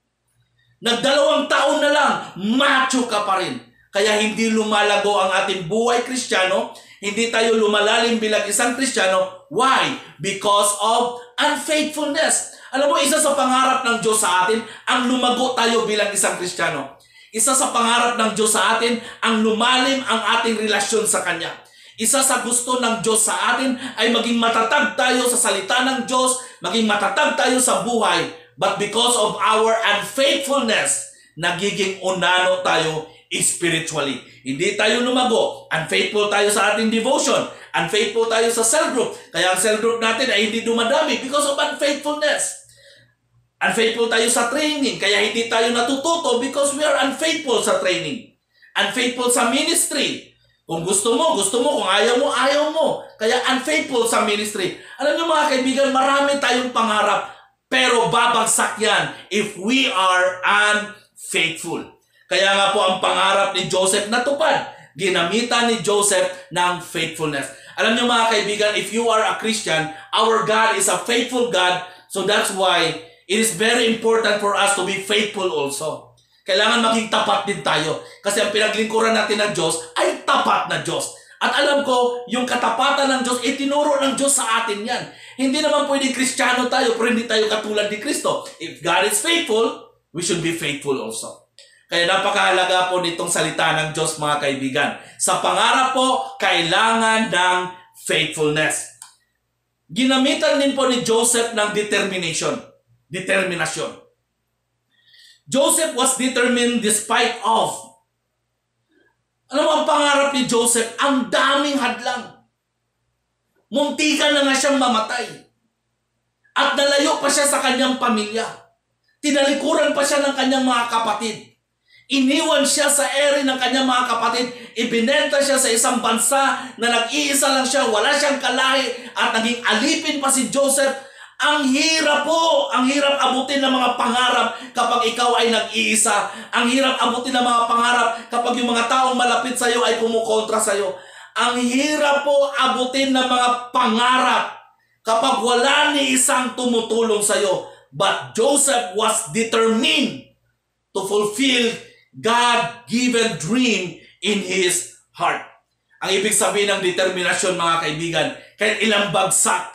Nagdalawang taon na lang, macho ka pa rin. Kaya hindi lumalago ang ating buhay Kristiyano, hindi tayo lumalalim bilang isang Kristiyano. Why? Because of unfaithfulness. Alam mo, isa sa pangarap ng Diyos sa atin, ang lumago tayo bilang isang Kristiyano. Isa sa pangarap ng Diyos sa atin, ang lumalim ang ating relasyon sa Kanya. Isa sa gusto ng Diyos sa atin ay maging matatag tayo sa salita ng Diyos, maging matatag tayo sa buhay. But because of our unfaithfulness, nagiging unano tayo spiritually. Hindi tayo lumago. Unfaithful tayo sa ating devotion. Unfaithful tayo sa cell group. Kaya ang cell group natin ay hindi dumadami because of unfaithfulness. Unfaithful tayo sa training. Kaya hindi tayo natututo because we are unfaithful sa training. Unfaithful sa ministry. Kung gusto mo, gusto mo. Kung ayaw mo, ayaw mo. Kaya unfaithful sa ministry. Alam niyo mga kaibigan, marami tayong pangarap. Pero babagsak yan if we are unfaithful. Kaya nga po ang pangarap ni Joseph natupad. Ginamitan ni Joseph ng faithfulness. Alam niyo mga kaibigan, if you are a Christian, our God is a faithful God. So that's why it is very important for us to be faithful also. Kailangan maging tapat din tayo. Kasi ang pinaglingkuran natin ng Diyos ay tapat na Diyos. At alam ko, yung katapatan ng Diyos, itinuro ng Diyos sa atin yan. Hindi naman pwedeng Kristiyano tayo, pero hindi tayo katulad ni Kristo. If God is faithful, we should be faithful also. Kaya napakahalaga po nitong salita ng Diyos mga kaibigan. Sa pangarap po, kailangan ng faithfulness. Ginamitan din po ni Joseph ng determination. Determinasyon. Joseph was determined despite of. Ano ang pangarap ni Joseph? Ang daming hadlang. Muntikan na nga siyang mamatay. At nalayo pa siya sa kanyang pamilya. Tinalikuran pa siya ng kanyang mga kapatid. Iniwan siya sa ere ng kanyang mga kapatid. Ibinenta siya sa isang bansa na nag-iisa lang siya. Wala siyang kalahi at naging alipin pa si Joseph. Ang hirap po. Ang hirap abutin ng mga pangarap kapag ikaw ay nag-iisa. Ang hirap abutin ng mga pangarap kapag yung mga taong malapit sa iyo ay kumukontra sa iyo. Ang hirap po abutin ng mga pangarap kapag wala ni isang tumutulong sa iyo. But Joseph was determined to fulfill God-given dream in his heart. Ang ibig sabihin ng determinasyon mga kaibigan, kahit ilang bagsak,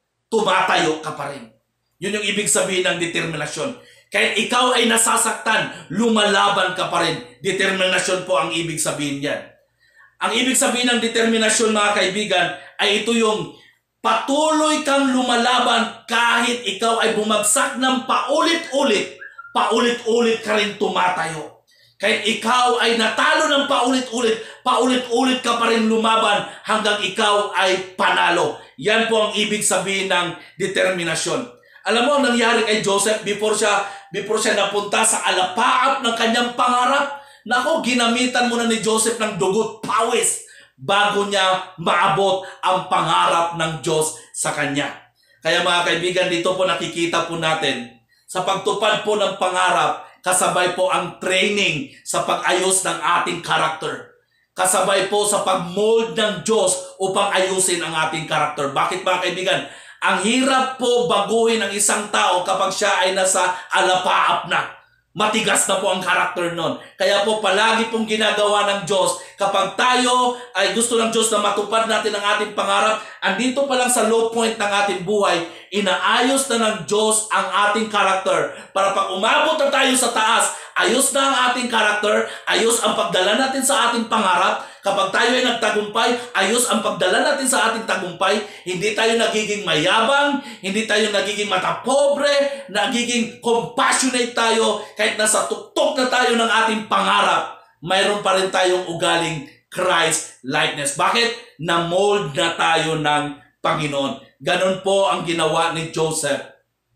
tumatayo ka pa rin. Yun yung ibig sabihin ng determinasyon. Kahit ikaw ay nasasaktan, lumalaban ka pa rin. Determinasyon po ang ibig sabihin yan. Ang ibig sabihin ng determinasyon mga kaibigan ay ito yung patuloy kang lumalaban kahit ikaw ay bumagsak ng paulit-ulit, paulit-ulit ka rin tumatayo. Kahit ikaw ay natalo ng paulit-ulit, paulit-ulit ka pa rin lumaban hanggang ikaw ay panalo. Yan po ang ibig sabihin ng determinasyon. Alam mo ang nangyari kay Joseph before siya, before siya napunta sa alapaap ng kanyang pangarap? Nako, ginamitan muna ni Joseph ng dugot, pawis, bago niya maabot ang pangarap ng Diyos sa kanya. Kaya mga kaibigan, dito po nakikita po natin, sa pagtupad po ng pangarap, kasabay po ang training sa pag-ayos ng ating karakter. Kasabay po sa pag-mold ng Diyos upang ayusin ang ating karakter. Bakit mga kaibigan? Ang hirap po baguhin ang isang tao kapag siya ay nasa alapaap na. Matigas na po ang karakter nun. Kaya po palagi pong ginagawa ng Diyos kapag tayo ay gusto ng Diyos na matupad natin ang ating pangarap, andito pa lang sa low point ng ating buhay, inaayos na ng Diyos ang ating karakter para pag umabot na tayo sa taas, ayos na ang ating karakter, ayos ang pagdala natin sa ating pangarap. Kapag tayo ay nagtagumpay, ayos ang pagdala natin sa ating tagumpay. Hindi tayo nagiging mayabang, hindi tayo nagiging matapobre, nagiging compassionate tayo. Kahit nasa tuktok na tayo ng ating pangarap, mayroon pa rin tayong ugaling Christ-likeness. Bakit? Na-mold na tayo ng Panginoon. Ganon po ang ginawa ni Joseph.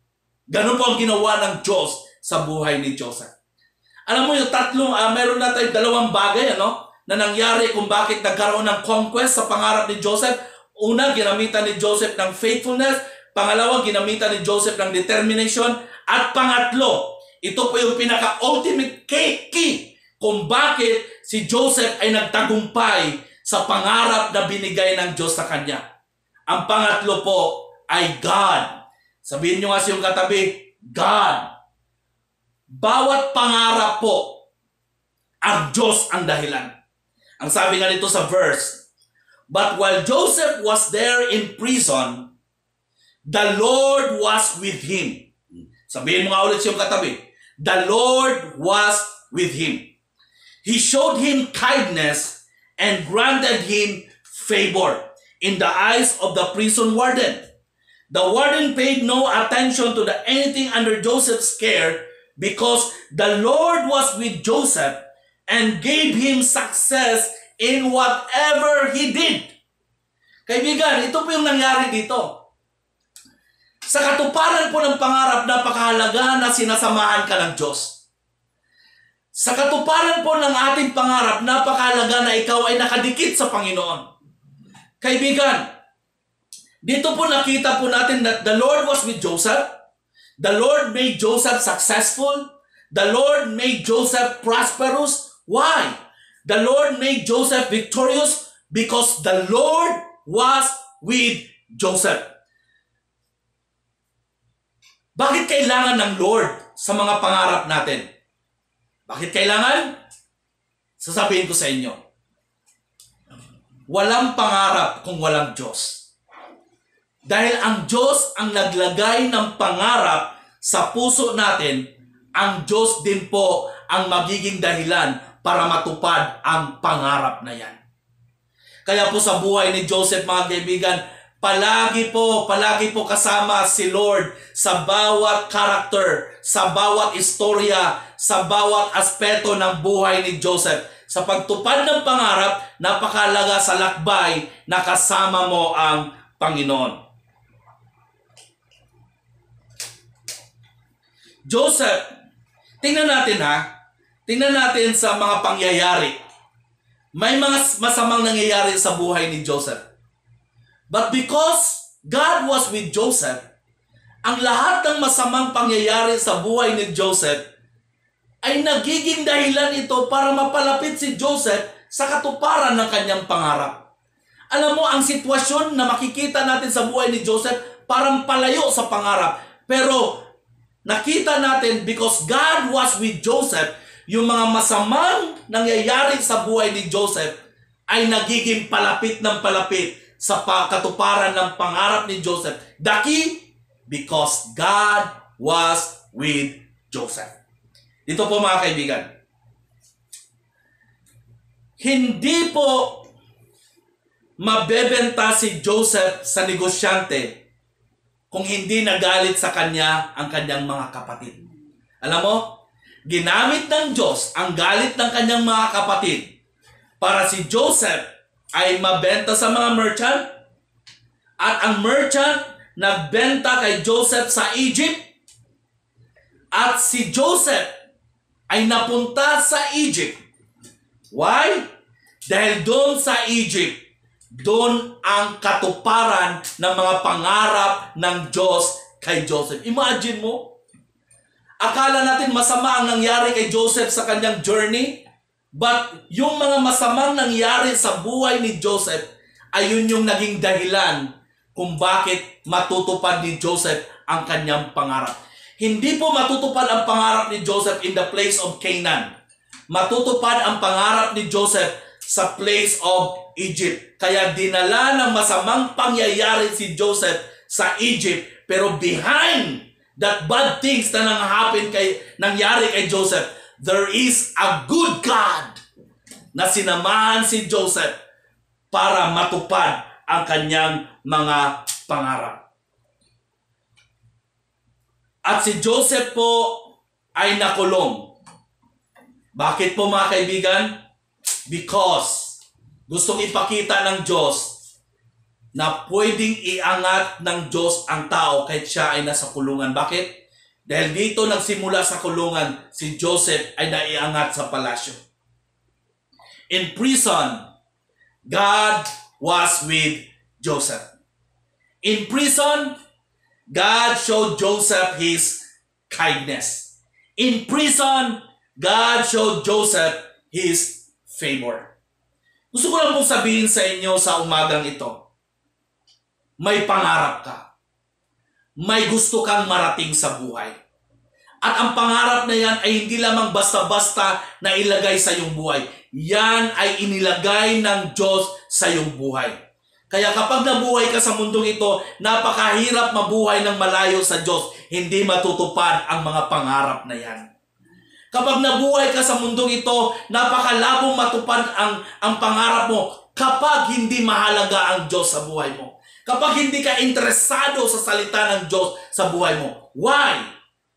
Ganon po ang ginawa ng Diyos sa buhay ni Joseph. Alam mo yung tatlong, uh, mayroon na tayong dalawang bagay, ano? na nangyari kung bakit nagkaroon ng conquest sa pangarap ni Joseph. Una, ginamitan ni Joseph ng faithfulness. Pangalawa, ginamitan ni Joseph ng determination. At pangatlo, ito po yung pinaka-ultimate key kung bakit si Joseph ay nagtagumpay sa pangarap na binigay ng Diyos sa kanya. Ang pangatlo po ay God. Sabihin nyo nga sa iyong katabi, God. Bawat pangarap po, ang Diyos ang dahilan. Ang sabi nga nito sa verse, but while Joseph was there in prison, the Lord was with him. Sabihin mo nga ulit sa iyong katabi, the Lord was with him. He showed him kindness and granted him favor in the eyes of the prison warden. The warden paid no attention to the anything under Joseph's care because the Lord was with Joseph and gave him success in whatever he did. Kaibigan, ito po yung nangyari dito. Sa katuparan po ng pangarap, napakahalaga na sinasamahan ka ng Diyos. Sa katuparan po ng ating pangarap, napakahalaga na ikaw ay nakadikit sa Panginoon. Kaibigan, dito po nakita po natin that the Lord was with Joseph. The Lord made Joseph successful. The Lord made Joseph prosperous. Why? The Lord made Joseph victorious because the Lord was with Joseph. Bakit kailangan ng Lord sa mga pangarap natin? Bakit kailangan? Sasabihin ko sa inyo. Walang pangarap kung walang Diyos. Dahil ang Diyos ang naglagay ng pangarap sa puso natin, ang Diyos din po ang magiging dahilan para matupad ang pangarap na yan. Kaya po sa buhay ni Joseph, mga kaibigan, palagi po, palagi po kasama si Lord sa bawat karakter, sa bawat istorya, sa bawat aspeto ng buhay ni Joseph. Sa pagtupad ng pangarap, napakalaga sa lakbay na kasama mo ang Panginoon. Joseph, tingnan natin ha, tingnan natin sa mga pangyayari. May mga masamang nangyayari sa buhay ni Joseph. But because God was with Joseph, ang lahat ng masamang pangyayari sa buhay ni Joseph ay nagiging dahilan ito para mapalapit si Joseph sa katuparan ng kanyang pangarap. Alam mo, ang sitwasyon na makikita natin sa buhay ni Joseph parang palayo sa pangarap. Pero nakita natin because God was with Joseph, yung mga masamang nangyayari sa buhay ni Joseph ay nagiging palapit ng palapit sa katuparan ng pangarap ni Joseph. The key, because God was with Joseph. Ito po mga kaibigan. Hindi po mabebenta si Joseph sa negosyante kung hindi nagalit sa kanya ang kanyang mga kapatid. Alam mo, ginamit ng Diyos ang galit ng kanyang mga kapatid para si Joseph ay mabenta sa mga merchant, at ang merchant nagbenta kay Joseph sa Egypt, at si Joseph ay napunta sa Egypt. Why? Dahil doon sa Egypt, doon ang katuparan ng mga pangarap ng Diyos kay Joseph. Imagine mo, akala natin masama ang nangyari kay Joseph sa kanyang journey, but yung mga masamang nangyari sa buhay ni Joseph ay yun yung naging dahilan kung bakit matutupad ni Joseph ang kanyang pangarap. Hindi po matutupad ang pangarap ni Joseph in the place of Canaan. Matutupad ang pangarap ni Joseph sa place of Egypt. Kaya dinala ng masamang pangyayari si Joseph sa Egypt, pero behind that bad things na nang-happen kay, nangyari kay Joseph, there is a good God na sinamahan si Joseph para matupad ang kanyang mga pangarap. At si Joseph po ay nakulong. Bakit po mga kaibigan? Because gustong ipakita ng Diyos na pwedeng iangat ng Diyos ang tao kahit siya ay nasa kulungan. Bakit? Dahil dito nagsimula sa kulungan, si Joseph ay naiangat sa palasyo. in prison, God was with Joseph. In prison, God showed Joseph his kindness. In prison, God showed Joseph his favor. Gusto ko lang pong sabihin sa inyo sa umagang ito, may pangarap ka. May gusto kang marating sa buhay. At ang pangarap na yan ay hindi lamang basta-basta na ilagay sa iyong buhay. Yan ay inilagay ng Diyos sa iyong buhay. Kaya kapag nabuhay ka sa mundong ito, napakahirap mabuhay ng malayo sa Diyos. Hindi matutupad ang mga pangarap na yan. Kapag nabuhay ka sa mundong ito, napakalabong matupad ang, ang pangarap mo kapag hindi mahalaga ang Diyos sa buhay mo. Kapag hindi ka interesado sa salita ng Diyos sa buhay mo. Why?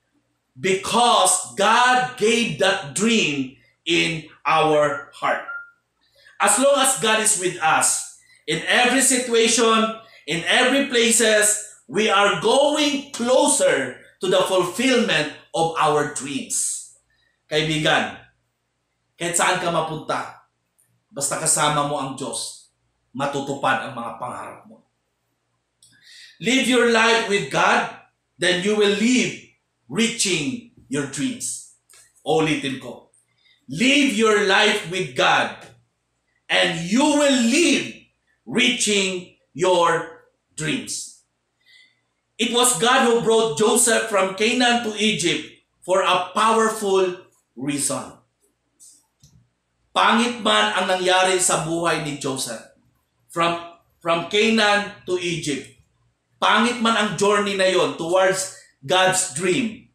Because God gave that dream in our heart. As long as God is with us, in every situation, in every places, we are going closer to the fulfillment of our dreams. Kaibigan, kahit saan ka mapunta, basta kasama mo ang Diyos, matutupad ang mga pangarap mo. Live your life with God, then you will live reaching your dreams. Ulitin ko. Live your life with God, and you will live reaching your dreams. It was God who brought Joseph from Canaan to Egypt for a powerful reason. Pangit man ang nangyari sa buhay ni Joseph. From, from Canaan to Egypt. Pangit man ang journey na yon towards God's dream.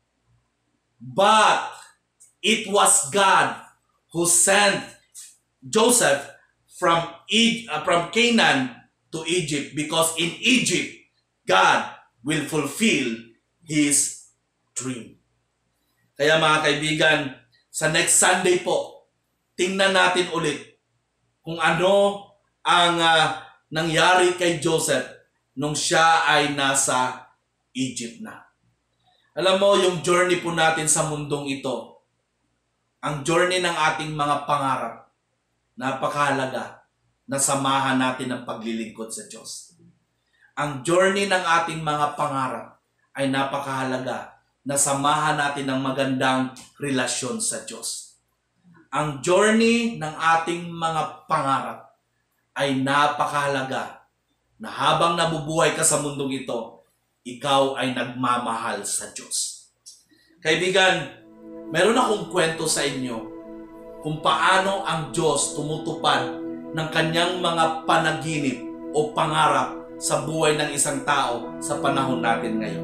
But it was God who sent Joseph from, e uh, from Canaan to Egypt, because in Egypt, God will fulfill His dream. Kaya mga kaibigan, sa next Sunday po, tingnan natin ulit kung ano ang uh, nangyari kay Joseph nung siya ay nasa Egypt na. Alam mo, yung journey po natin sa mundong ito, ang journey ng ating mga pangarap, napakahalaga na samahan natin ang paglilingkod sa Diyos. Ang journey ng ating mga pangarap ay napakahalaga na samahan natin ng magandang relasyon sa Diyos. Ang journey ng ating mga pangarap ay napakahalaga na habang nabubuhay ka sa mundong ito, ikaw ay nagmamahal sa Diyos. Kaibigan, meron akong kwento sa inyo kung paano ang Diyos tumutupad ng kanyang mga panaginip o pangarap sa buhay ng isang tao sa panahon natin ngayon.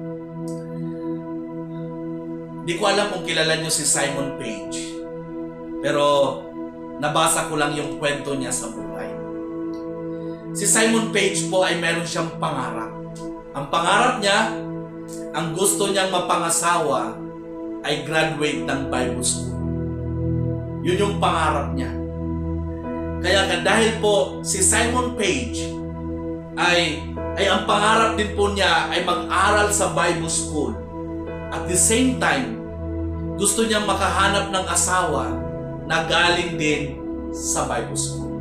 Di ko alam kung kilala nyo si Simon Page, pero nabasa ko lang yung kwento niya sa buhay. Si Simon Page po ay meron siyang pangarap. Ang pangarap niya, ang gusto niyang mapangasawa ay graduate ng Bible School. Yun yung pangarap niya. Kaya dahil po si Simon Page ay, ay ang pangarap din po niya ay mag-aral sa Bible School. At the same time, gusto niyang makahanap ng asawa na galing din sa Bible School.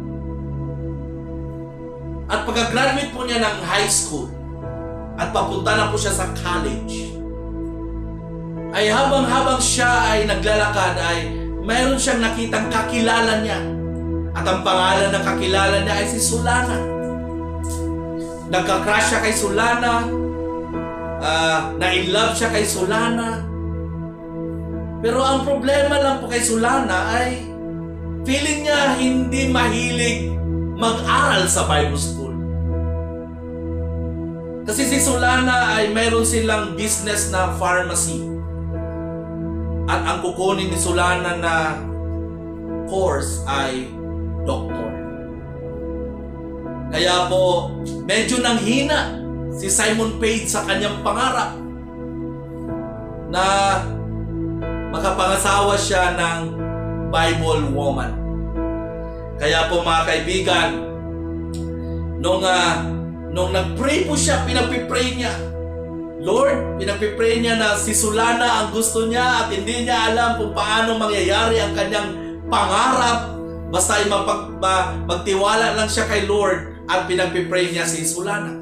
At pagka-graduate po niya ng high school, at papunta na po siya sa college, ay habang-habang siya ay naglalakad ay mayroon siyang nakitang kakilala niya. At ang pangalan ng kakilala niya ay si Solana. Nagka-crush siya kay Solana, uh, na-in-love siya kay Solana. Pero ang problema lang po kay Solana ay feeling niya hindi mahilig mag-aral sa Bible School. Kasi si Solana ay mayroon silang business na pharmacy. At ang kukunin ni Solana na course ay doktor. Kaya po, medyo nanghina si Simon Page sa kanyang pangarap na makapangasawa siya ng Bible woman. Kaya po mga kaibigan, nung, uh, nung nag-pray po siya, pinagpipray niya, Lord, pinagpipray niya na si Solana ang gusto niya at hindi niya alam kung paano mangyayari ang kanyang pangarap Basta ay mapag, ma, magtiwala lang siya kay Lord at pinagpipray niya si Solana.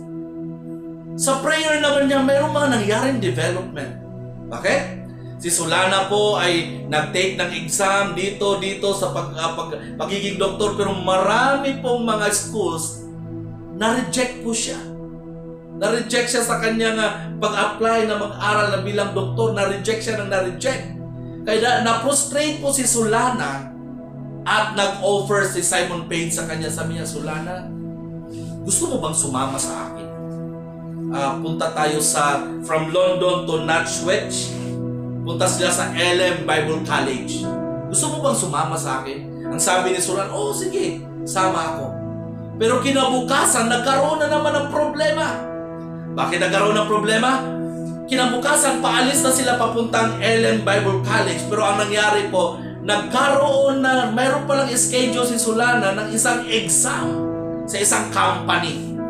Sa prayer naman niya, mayroong mga nangyaring development. Bakit? Si Solana po ay nag-take ng exam dito, dito sa pag, uh, pag, pagiging doktor, pero marami pong mga schools na-reject po siya. Na-reject siya sa kanyang uh, pag-apply na mag-aral na bilang doktor. Na-reject siya ng na-reject. Kaya na-frustrate po si Solana at nag-offer si Simon Page sa kanya. Sabi niya, Solana, gusto mo bang sumama sa akin? Uh, punta tayo sa from London to Nantwich. Punta sila sa L M Bible College. Gusto mo bang sumama sa akin? Ang sabi ni Solana, oh sige, sama ako. Pero kinabukasan, nagkaroon na naman ng problema. Bakit nagkaroon ng problema? Kinabukasan, paalis na sila papuntang L M Bible College. Pero ang nangyari po, nagkaroon na, mayroon palang schedule si Solana ng isang exam sa isang company.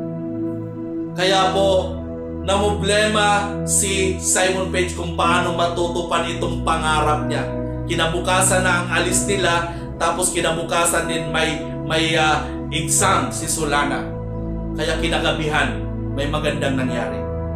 Kaya po, namumblema si Simon Page kung paano matutupad itong pangarap niya. Kinabukasan na ang alis nila, tapos kinabukasan din may, may uh, exam si Solana. Kaya kinagabihan, may magandang nangyari.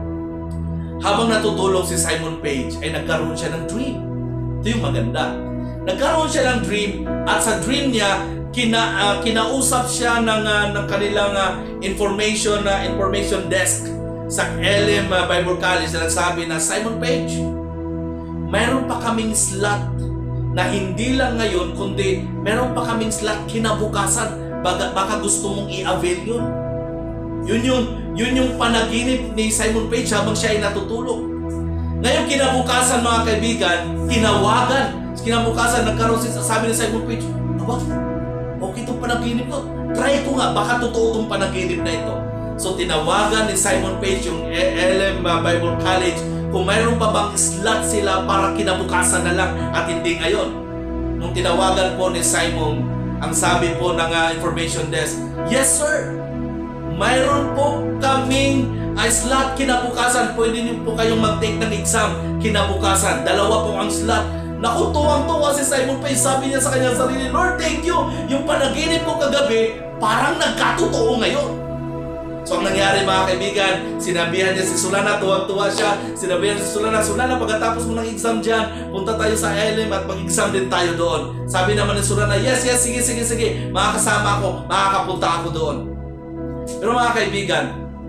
Habang natutulog si Simon Page, ay nagkaroon siya ng dream. Ito yung maganda. Nagkaroon siya ng dream, at sa dream niya, kina, uh, kinausap siya ng, uh, ng kanilang uh, information, uh, information desk sa L M uh, Bible College na nagsabi na, Simon Page, mayroon pa kaming slot na hindi lang ngayon, kundi mayroon pa kaming slot kinabukasan. Baka, baka gusto mong i-avail yun. Yun yung, yun yung panaginip ni Simon Page habang siya ay natutulog. Ngayon kinabukasan, mga kaibigan, tinawagan. Kinabukasan, nagkaroon siya, sabi ni Simon Page, aba, okay itong panaginip ko. Try ko nga, baka totoo itong panaginip na ito. So tinawagan ni Simon Page yung L M Bible College kung mayroon pa bang slot sila para kinabukasan na lang at hindi ngayon. Nung tinawagan po ni Simon, ang sabi po ng uh, information desk, yes sir, mayroon po kaming uh, slot kinabukasan. Pwede niyo po kayong mag-take ng exam kinabukasan. Dalawa po ang slot. Naku, tuwang-tuwa si Simon Page. Sabi niya sa kanyang sarili, Lord, thank you. Yung panaginip ko kagabi, parang nagkatotoo ngayon. So ang nangyari, mga kaibigan, sinabihan niya si Solana, tuwang-tuwa siya. Sinabihan niya si Solana, Solana, pagkatapos mo ng exam dyan, punta tayo sa L M at mag-exam din tayo doon. Sabi naman ni Solana, yes, yes, sige, sige, sige. Makakasama ako, makakapunta ako doon. Pero mga kaibigan,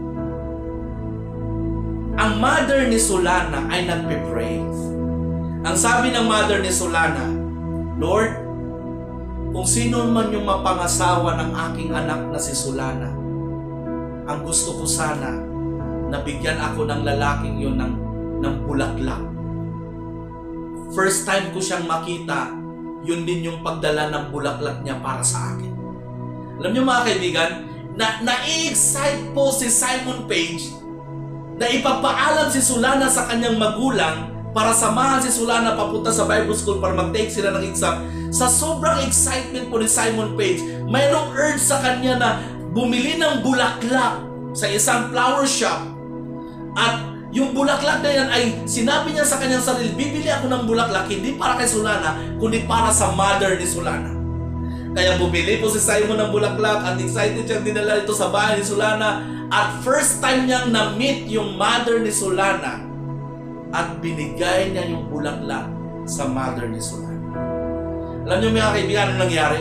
ang mother ni Solana ay nagpe-pray. Ang sabi ng mother ni Solana, Lord, kung sino man yung mapangasawa ng aking anak na si Solana, ang gusto ko sana, nabigyan ako ng lalaking yun ng, ng bulaklak. First time ko siyang makita, yun din yung pagdala ng bulaklak niya para sa akin. Alam niyo mga kaibigan, na na-excite po si Simon Page na ipapaalam si Solana sa kanyang magulang para samahan si Solana papunta sa Bible School para mag-take sila ng exam. Sa sobrang excitement po ni Simon Page, mayroong urge sa kanya na bumili ng bulaklak sa isang flower shop. At yung bulaklak na yan ay sinabi niya sa kanyang sarili, bibili ako ng bulaklak hindi para kay Solana, kundi para sa mother ni Solana. Kaya bumili po si Simon ng bulaklak at excited siyang dinala ito sa bahay ni Solana. At first time niyang na-meet yung mother ni Solana at binigay niya yung bulaklak sa mother ni Solana. Alam niyo mga kaibigan, ano nangyari?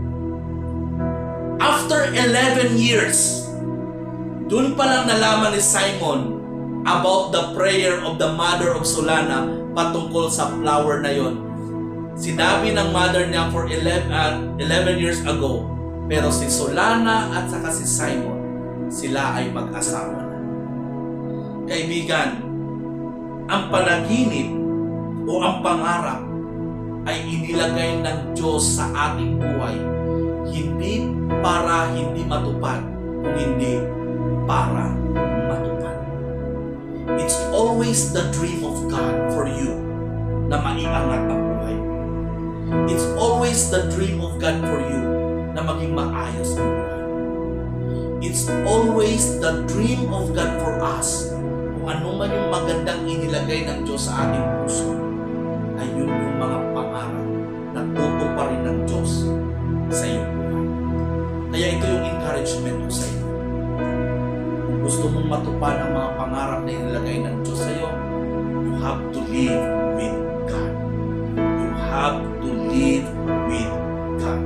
After eleven years, dun pa lang nalaman ni Simon about the prayer of the mother of Solana patungkol sa flower na yon. Sinabi ng mother niya for eleven years ago, pero si Solana at saka si Simon, sila ay mag-asawa na. Kaibigan, ang panaginip o ang pangarap ay inilagay ng Diyos sa ating buhay, hindi para hindi matupad, kung hindi para matupad. It's always the dream of God for you na maiangat ang buhay. It's always the dream of God for you na maging maayos ang buhay. It's always the dream of God for us. Kung ano man yung magandang inilagay ng Diyos sa ating puso, ay yun yung mga pangarap na tutuparin ng Diyos sa iyong buhay. Kaya ito yung encouragement ko sa iyo. Kung gusto mong matupad ang mga pangarap na inilagay ng Diyos sa iyo, you have to live with God. You have to live with God.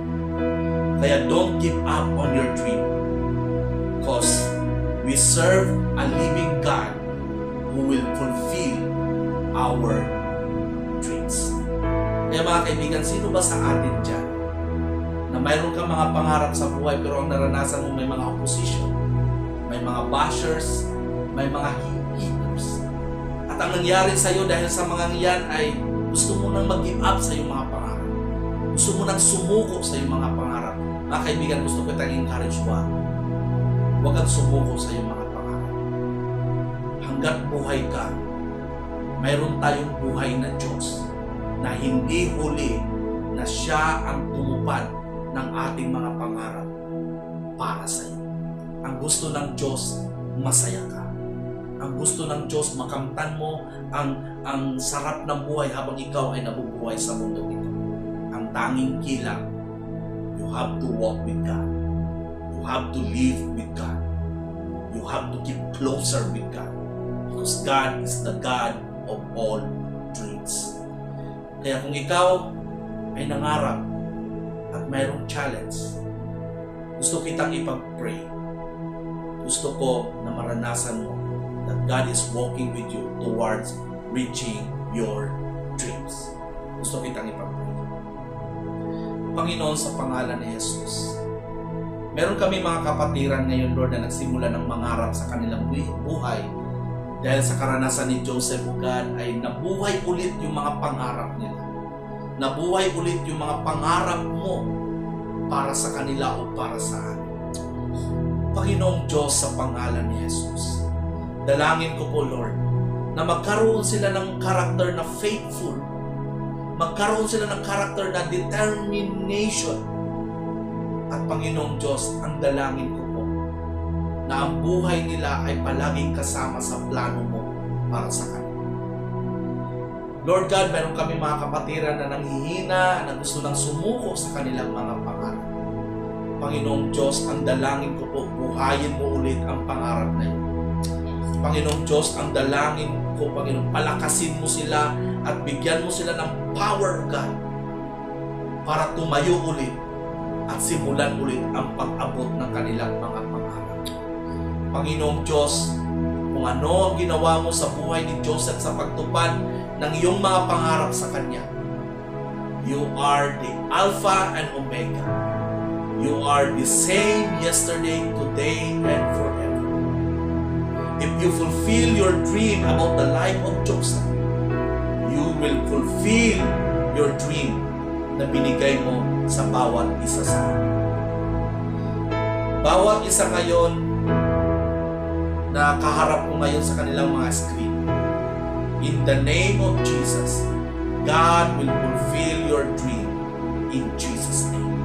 Kaya don't give up on your dream. Because we serve a living God who will fulfill our dreams. Kaya mga kaibigan, sino ba sa atin dyan na mayroon kang mga pangarap sa buhay pero ang naranasan mo may mga opposition, may mga bashers, may mga haters. At ang nangyari sa iyo dahil sa mga yan ay gusto mo nang mag-give up sa iyong mga pangarap. Gusto mo nang sumuko sa iyong mga pangarap. Mga kaibigan, gusto ko itang encourage mo. Huwag kang sumuko sa iyong mga pangarap. Hanggat buhay ka, mayroon tayong buhay na Diyos na hindi huli na siya ang tumupad ng ating mga pangarap para sa iyo. Ang gusto ng Diyos, masaya ka. Ang gusto ng Diyos, makamtan mo ang, ang sarap ng buhay habang ikaw ay nabubuhay sa mundo ito. Ang tanging kilang, you have to walk with God. You have to live with God. You have to keep closer with God. Because God is the God of all dreams. Kaya kung ikaw ay nangarap at mayroong challenge, gusto kitang ipag-pray. Gusto ko na maranasan mo that God is walking with you towards reaching your dreams. Gusto kitang ipag-pray. Panginoon, sa pangalan ni Jesus, meron kami mga kapatiran ngayon, Lord, na nagsimula ng mangarap sa kanilang buhay. Dahil sa karanasan ni Joseph, God, ay nabuhay ulit yung mga pangarap nila. Nabuhay ulit yung mga pangarap mo para sa kanila o para sa amin. Panginoong Diyos, sa pangalan ni Jesus, dalangin ko po, Lord, na magkaroon sila ng karakter na faithful. Magkaroon sila ng karakter na determination. At Panginoong Diyos, ang dalangin ko po, na ang buhay nila ay palaging kasama sa plano mo para sa kanila. Lord God, meron kami mga kapatiran na nanghihina, na gusto nang sumuko sa kanilang mga pangarap. Panginoong Diyos, ang dalangin ko po, buhayin mo ulit ang pangarap na yun. Panginoong Diyos, ang dalangin ko, Panginoon, palakasin mo sila at bigyan mo sila ng power, God, para tumayo ulit at simulan ulit ang pag-abot ng kanilang mga pangarap. Panginoong Diyos, kung ano ang ginawa mo sa buhay ni Joseph sa pagtupad ng iyong mga pangarap sa kanya, you are the Alpha and Omega. You are the same yesterday, today, and forever. If you fulfill your dream about the life of Joseph, you will fulfill your dream na binigay mo sa bawat isa sa amin. Bawat isa ngayon na kaharap ko ngayon sa kanilang mga screen, in the name of Jesus, God will fulfill your dream in Jesus' name.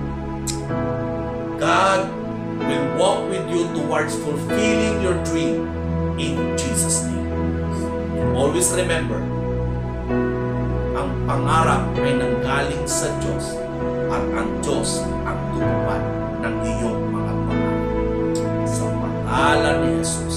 God will walk with you towards fulfilling your dream in Jesus' name. Always remember, ang pangarap ay nanggaling sa Diyos at ang Diyos ang tumupad ng iyong mga pangarap. Sa pangalan ni Jesus.